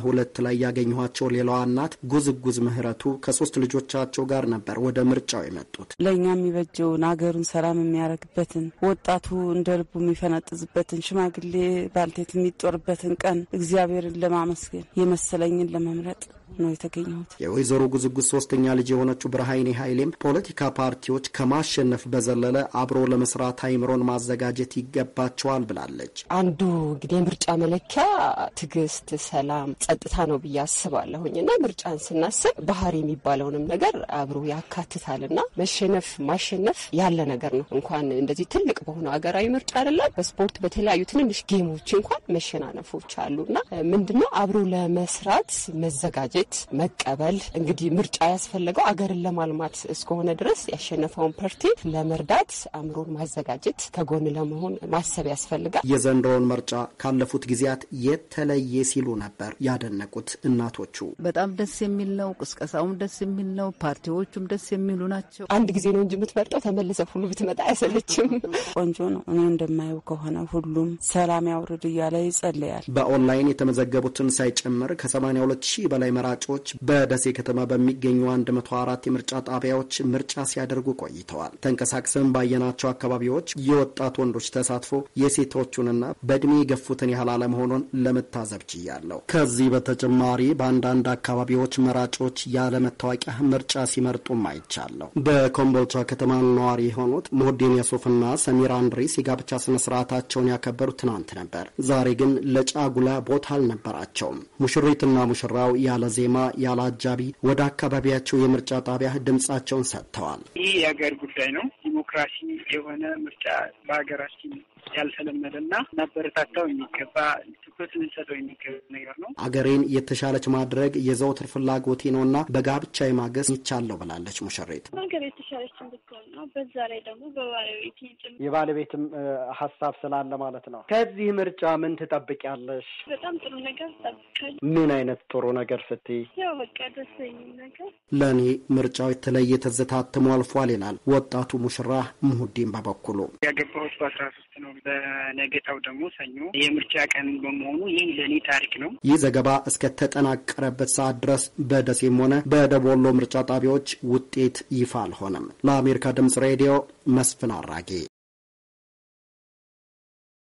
ላይ ያገኘኋቸው ሌላዋ እናት ጉዝጉዝ ምህረቱ ከ3 ልጆቻቸው ጋር ነበር ወደ ምርጫው የመጡት። ለእኛ የሚበጀውን አገሩን ሰላም የሚያደርግበትን ወጣቱ እንደ ልቡ የሚፈነጥዝበትን ሽማግሌ ባልቴት የሚጦርበትን ቀን እግዚአብሔርን ለማመስገን የመሰለኝን ለመምረጥ ነው የተገኘሁት። የወይዘሮ ጉዝጉዝ 3ኛ ልጅ የሆነችው ብርሃኔ ኃይሌም ፖለቲካ ፓርቲዎች ከማሸነፍ በዘለለ አብሮ ለመስራት አይምሮን ማዘጋጀት ይገባቸዋል ብላለች። አንዱ እንግዲህ የምርጫ መለኪያ ትዕግስት፣ ሰላም፣ ጸጥታ ነው ብዬ አስባለሁኝና ምርጫን ስናስብ ባህሪ የሚባለውንም ነገር አብሮ ያካትታልና መሸነፍ ማሸነፍ ያለ ነገር ነው። እንኳን እንደዚህ ትልቅ በሆነው ሀገራዊ ምርጫ አይደለም በስፖርት በተለያዩ ትንንሽ ጌሞች እንኳን መሸናነፎች አሉና ምንድነው አብሮ ለመስራት መዘጋጀት መቀበል እንግዲህ ምርጫ ያስፈልገው አገርን ለማልማት እስከሆነ ድረስ ያሸነፈውን ፓርቲ ለመርዳት አምሮን ማዘጋጀት ከጎን ለመሆን ማሰብ ያስፈልጋል። የዘንድሮውን ምርጫ ካለፉት ጊዜያት የተለየ ሲሉ ነበር ያደነቁት እናቶቹ። በጣም ደስ የሚል ነው። ቅስቀሳውም ደስ የሚል ነው። ፓርቲዎቹም ደስ የሚሉ ናቸው። አንድ ጊዜ ነው እንጂ የምትመርጠው ተመልሰ ሁሉ ብትመጣ አይሰለችም። ቆንጆ ነው። እኔ እንደማየው ከሆነ ሁሉም ሰላም ያውርድ እያለ ይጸልያል። በኦንላይን የተመዘገቡትን ሳይጨምር ከ82,000 በላይ መራጮች በደሴ ከተማ በሚገኙ 104 የምርጫ ጣቢያዎች ምርጫ ሲያደርጉ ቆይተዋል። ተንቀሳቅሰን ባየናቸው አካባቢዎች የወጣት ወንዶች ተሳትፎ የሴቶቹንና በእድሜ የገፉትን ያህል አለመሆኑን ለመታዘብ ችያለሁ። ከዚህ በተጨማሪ በአንዳንድ አካባቢዎች መራጮች ያለ መታወቂያ ምርጫ ሲመርጡም አይቻለሁ። በኮምቦልቻ ከተማ ነዋሪ የሆኑት ሙሁዲን የሱፍና ሰሚራ አንድሪስ የጋብቻ ስነስርዓታቸውን ያከበሩ ትናንት ነበር። ዛሬ ግን ለጫጉላ ቦታ አልነበራቸውም። ሙሽሪትና ሙሽራው ያለ ዜማ ያለ አጃቢ ወደ አካባቢያቸው የምርጫ ጣቢያ ድምጻቸውን ሰጥተዋል። ይህ የሀገር ጉዳይ ነው። ዲሞክራሲ የሆነ ምርጫ በሀገራችን ያልተለመደና ማበረታታው የሚገባ ትኩረት ልንሰጠው የሚገባ ነገር ነው። አገሬን የተሻለች ማድረግ የዘውትር ፍላጎቴ ነውና በጋብቻ የማገዝ ይቻለው ብላለች ሙሽሪት። ሀገር የተሻለች እንድትሆን ነው። በዛ ላይ ደግሞ በባለቤት የባለቤትም ሀሳብ ስላለ ማለት ነው። ከዚህ ምርጫ ምን ትጠብቂያለሽ? በጣም ጥሩ ነገር ጠብቃለሁ። ምን አይነት ጥሩ ነገር ስትይ? ያው በቃ ደስ የሚል ነገር። ለእኔ ምርጫው የተለየ ትዝታ ታትሞ አልፏል ይላል ወጣቱ ሙሽራ ሙሁዲን በበኩሉ። ያገባሁት በ13 ነው። በነገታው ደግሞ ሰኞ የምርጫ ቀን በመሆኑ ይህ ለእኔ ታሪክ ነው። ይህ ዘገባ እስከተጠናቀረበት ሰዓት ድረስ በደሴም ሆነ በደቡብ ወሎ ምርጫ ጣቢያዎች ውጤት ይፋ አልሆነም። ለአሜሪካ ድምጽ ሬዲዮ መስፍን አራጌ።